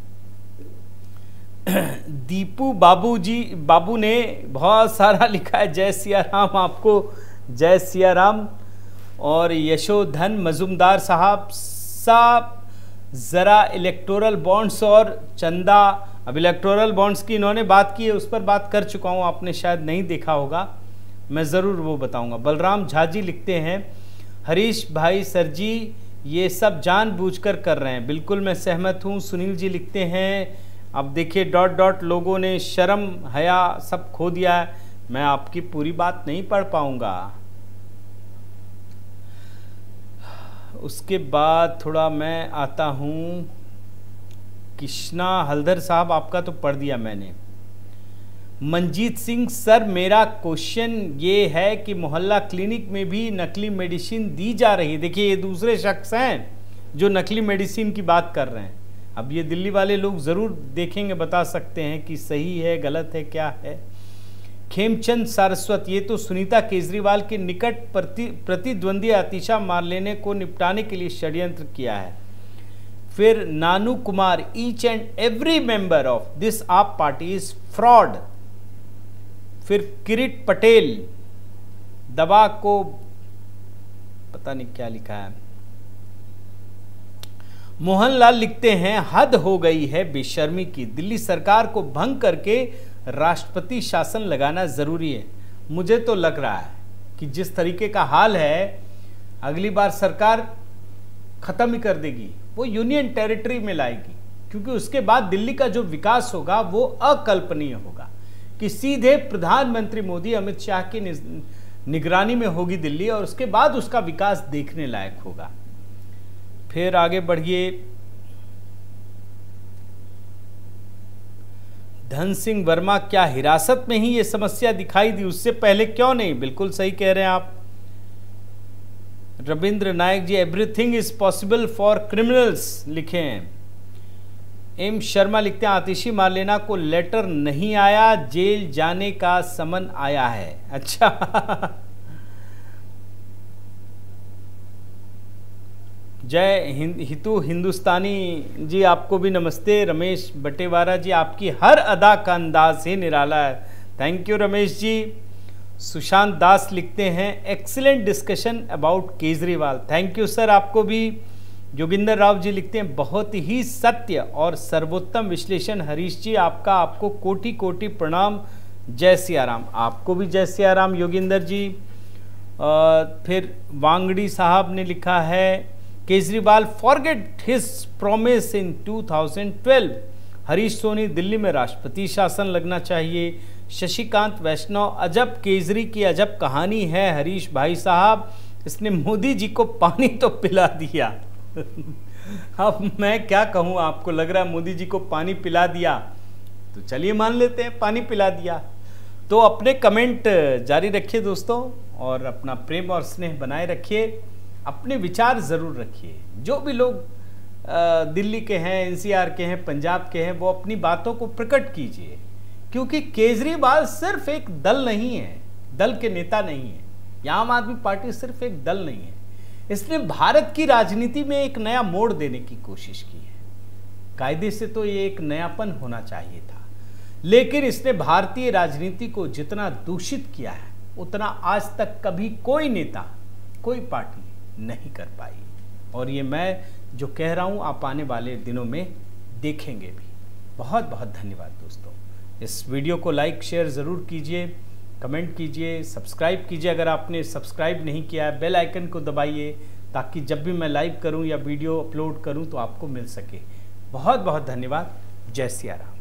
दीपू बाबू ने बहुत सारा लिखा है, जय सिया राम आपको, जय सिया राम। और यशोधन मजुमदार साहब ज़रा इलेक्टोरल बॉन्ड्स और चंदा, अब इलेक्टोरल बॉन्ड्स की इन्होंने बात की है, उस पर बात कर चुका हूँ, आपने शायद नहीं देखा होगा, मैं ज़रूर वो बताऊँगा। बलराम झा जी लिखते हैं, हरीश भाई सर जी ये सब जानबूझकर कर रहे हैं, बिल्कुल मैं सहमत हूँ। सुनील जी लिखते हैं अब देखिए डॉट डॉट लोगों ने शर्म हया सब खो दिया है। मैं आपकी पूरी बात नहीं पढ़ पाऊंगा। उसके बाद थोड़ा मैं आता हूं। कृष्णा हल्दर साहब, आपका तो पढ़ दिया मैंने। मंजीत सिंह सर, मेरा क्वेश्चन ये है कि मोहल्ला क्लिनिक में भी नकली मेडिसिन दी जा रही है। देखिए ये दूसरे शख्स हैं जो नकली मेडिसिन की बात कर रहे हैं। अब ये दिल्ली वाले लोग ज़रूर देखेंगे, बता सकते हैं कि सही है गलत है क्या है। खेमचंद सारस्वत, ये तो सुनीता केजरीवाल के निकट प्रतिद्वंदी आतिशा मारलेने को निपटाने के लिए षड्यंत्र किया है। फिर Nanu Kumar, each and every member of this AAP party is fraud. फिर किरीट पटेल, दवा को पता नहीं क्या लिखा है। मोहनलाल लिखते हैं हद हो गई है बेशर्मी की, दिल्ली सरकार को भंग करके राष्ट्रपति शासन लगाना जरूरी है। मुझे तो लग रहा है कि जिस तरीके का हाल है अगली बार सरकार खत्म ही कर देगी, वो यूनियन टेरिटरी में लाएगी, क्योंकि उसके बाद दिल्ली का जो विकास होगा वो अकल्पनीय होगा कि सीधे प्रधानमंत्री मोदी अमित शाह की निगरानी में होगी दिल्ली, और उसके बाद उसका विकास देखने लायक होगा। फिर आगे बढ़िए। धन सिंह वर्मा, क्या हिरासत में ही ये समस्या दिखाई दी, उससे पहले क्यों नहीं? बिल्कुल सही कह रहे हैं आप। Ravindra Nayak ji, everything is possible for criminals लिखे हैं। एम शर्मा लिखते हैं आतिशी मारलेना को लेटर नहीं आया, जेल जाने का समन आया है। अच्छा जय हितू हिंदुस्तानी जी, आपको भी नमस्ते। रमेश बटेवारा जी, आपकी हर अदा का अंदाज ही निराला है। Thank you Ramesh ji. सुशांत दास लिखते हैं excellent discussion about Kejriwal. Thank you sir, आपको भी। जोगिंदर राव जी लिखते हैं बहुत ही सत्य और सर्वोत्तम विश्लेषण हरीश जी, आपको कोटि कोटि प्रणाम। जय सिया राम। आपको भी जय सिया राम योगिंदर जी। फिर वांगड़ी साहब ने लिखा है Kejriwal forget his promise in 2012। Harish Soni, Delhi में राष्ट्रपति शासन लगना चाहिए। शशिकांत वैष्णव, अजब केजरी की अजब कहानी है हरीश भाई साहब, इसने मोदी जी को पानी तो पिला दिया। अब मैं क्या कहूँ, आपको लग रहा है मोदी जी को पानी पिला दिया, तो चलिए मान लेते हैं पानी पिला दिया। तो अपने कमेंट जारी रखिए दोस्तों, और अपना प्रेम और स्नेह बनाए रखिए। अपने विचार ज़रूर रखिए। जो भी लोग दिल्ली के हैं, एनसीआर के हैं, पंजाब के हैं, वो अपनी बातों को प्रकट कीजिए, क्योंकि केजरीवाल सिर्फ एक दल नहीं है, दल के नेता नहीं है। या आम आदमी पार्टी सिर्फ एक दल नहीं है, इसने भारत की राजनीति में एक नया मोड़ देने की कोशिश की है। कायदे से तो ये एक नयापन होना चाहिए था, लेकिन इसने भारतीय राजनीति को जितना दूषित किया है उतना आज तक कभी कोई नेता, कोई पार्टी नहीं कर पाई। और ये मैं जो कह रहा हूं आप आने वाले दिनों में देखेंगे भी। बहुत बहुत धन्यवाद दोस्तों। इस वीडियो को लाइक शेयर ज़रूर कीजिए, कमेंट कीजिए, सब्सक्राइब कीजिए अगर आपने सब्सक्राइब नहीं किया है। बेल आइकन को दबाइए ताकि जब भी मैं लाइव करूं या वीडियो अपलोड करूं तो आपको मिल सके। बहुत बहुत धन्यवाद। जय सिया राम।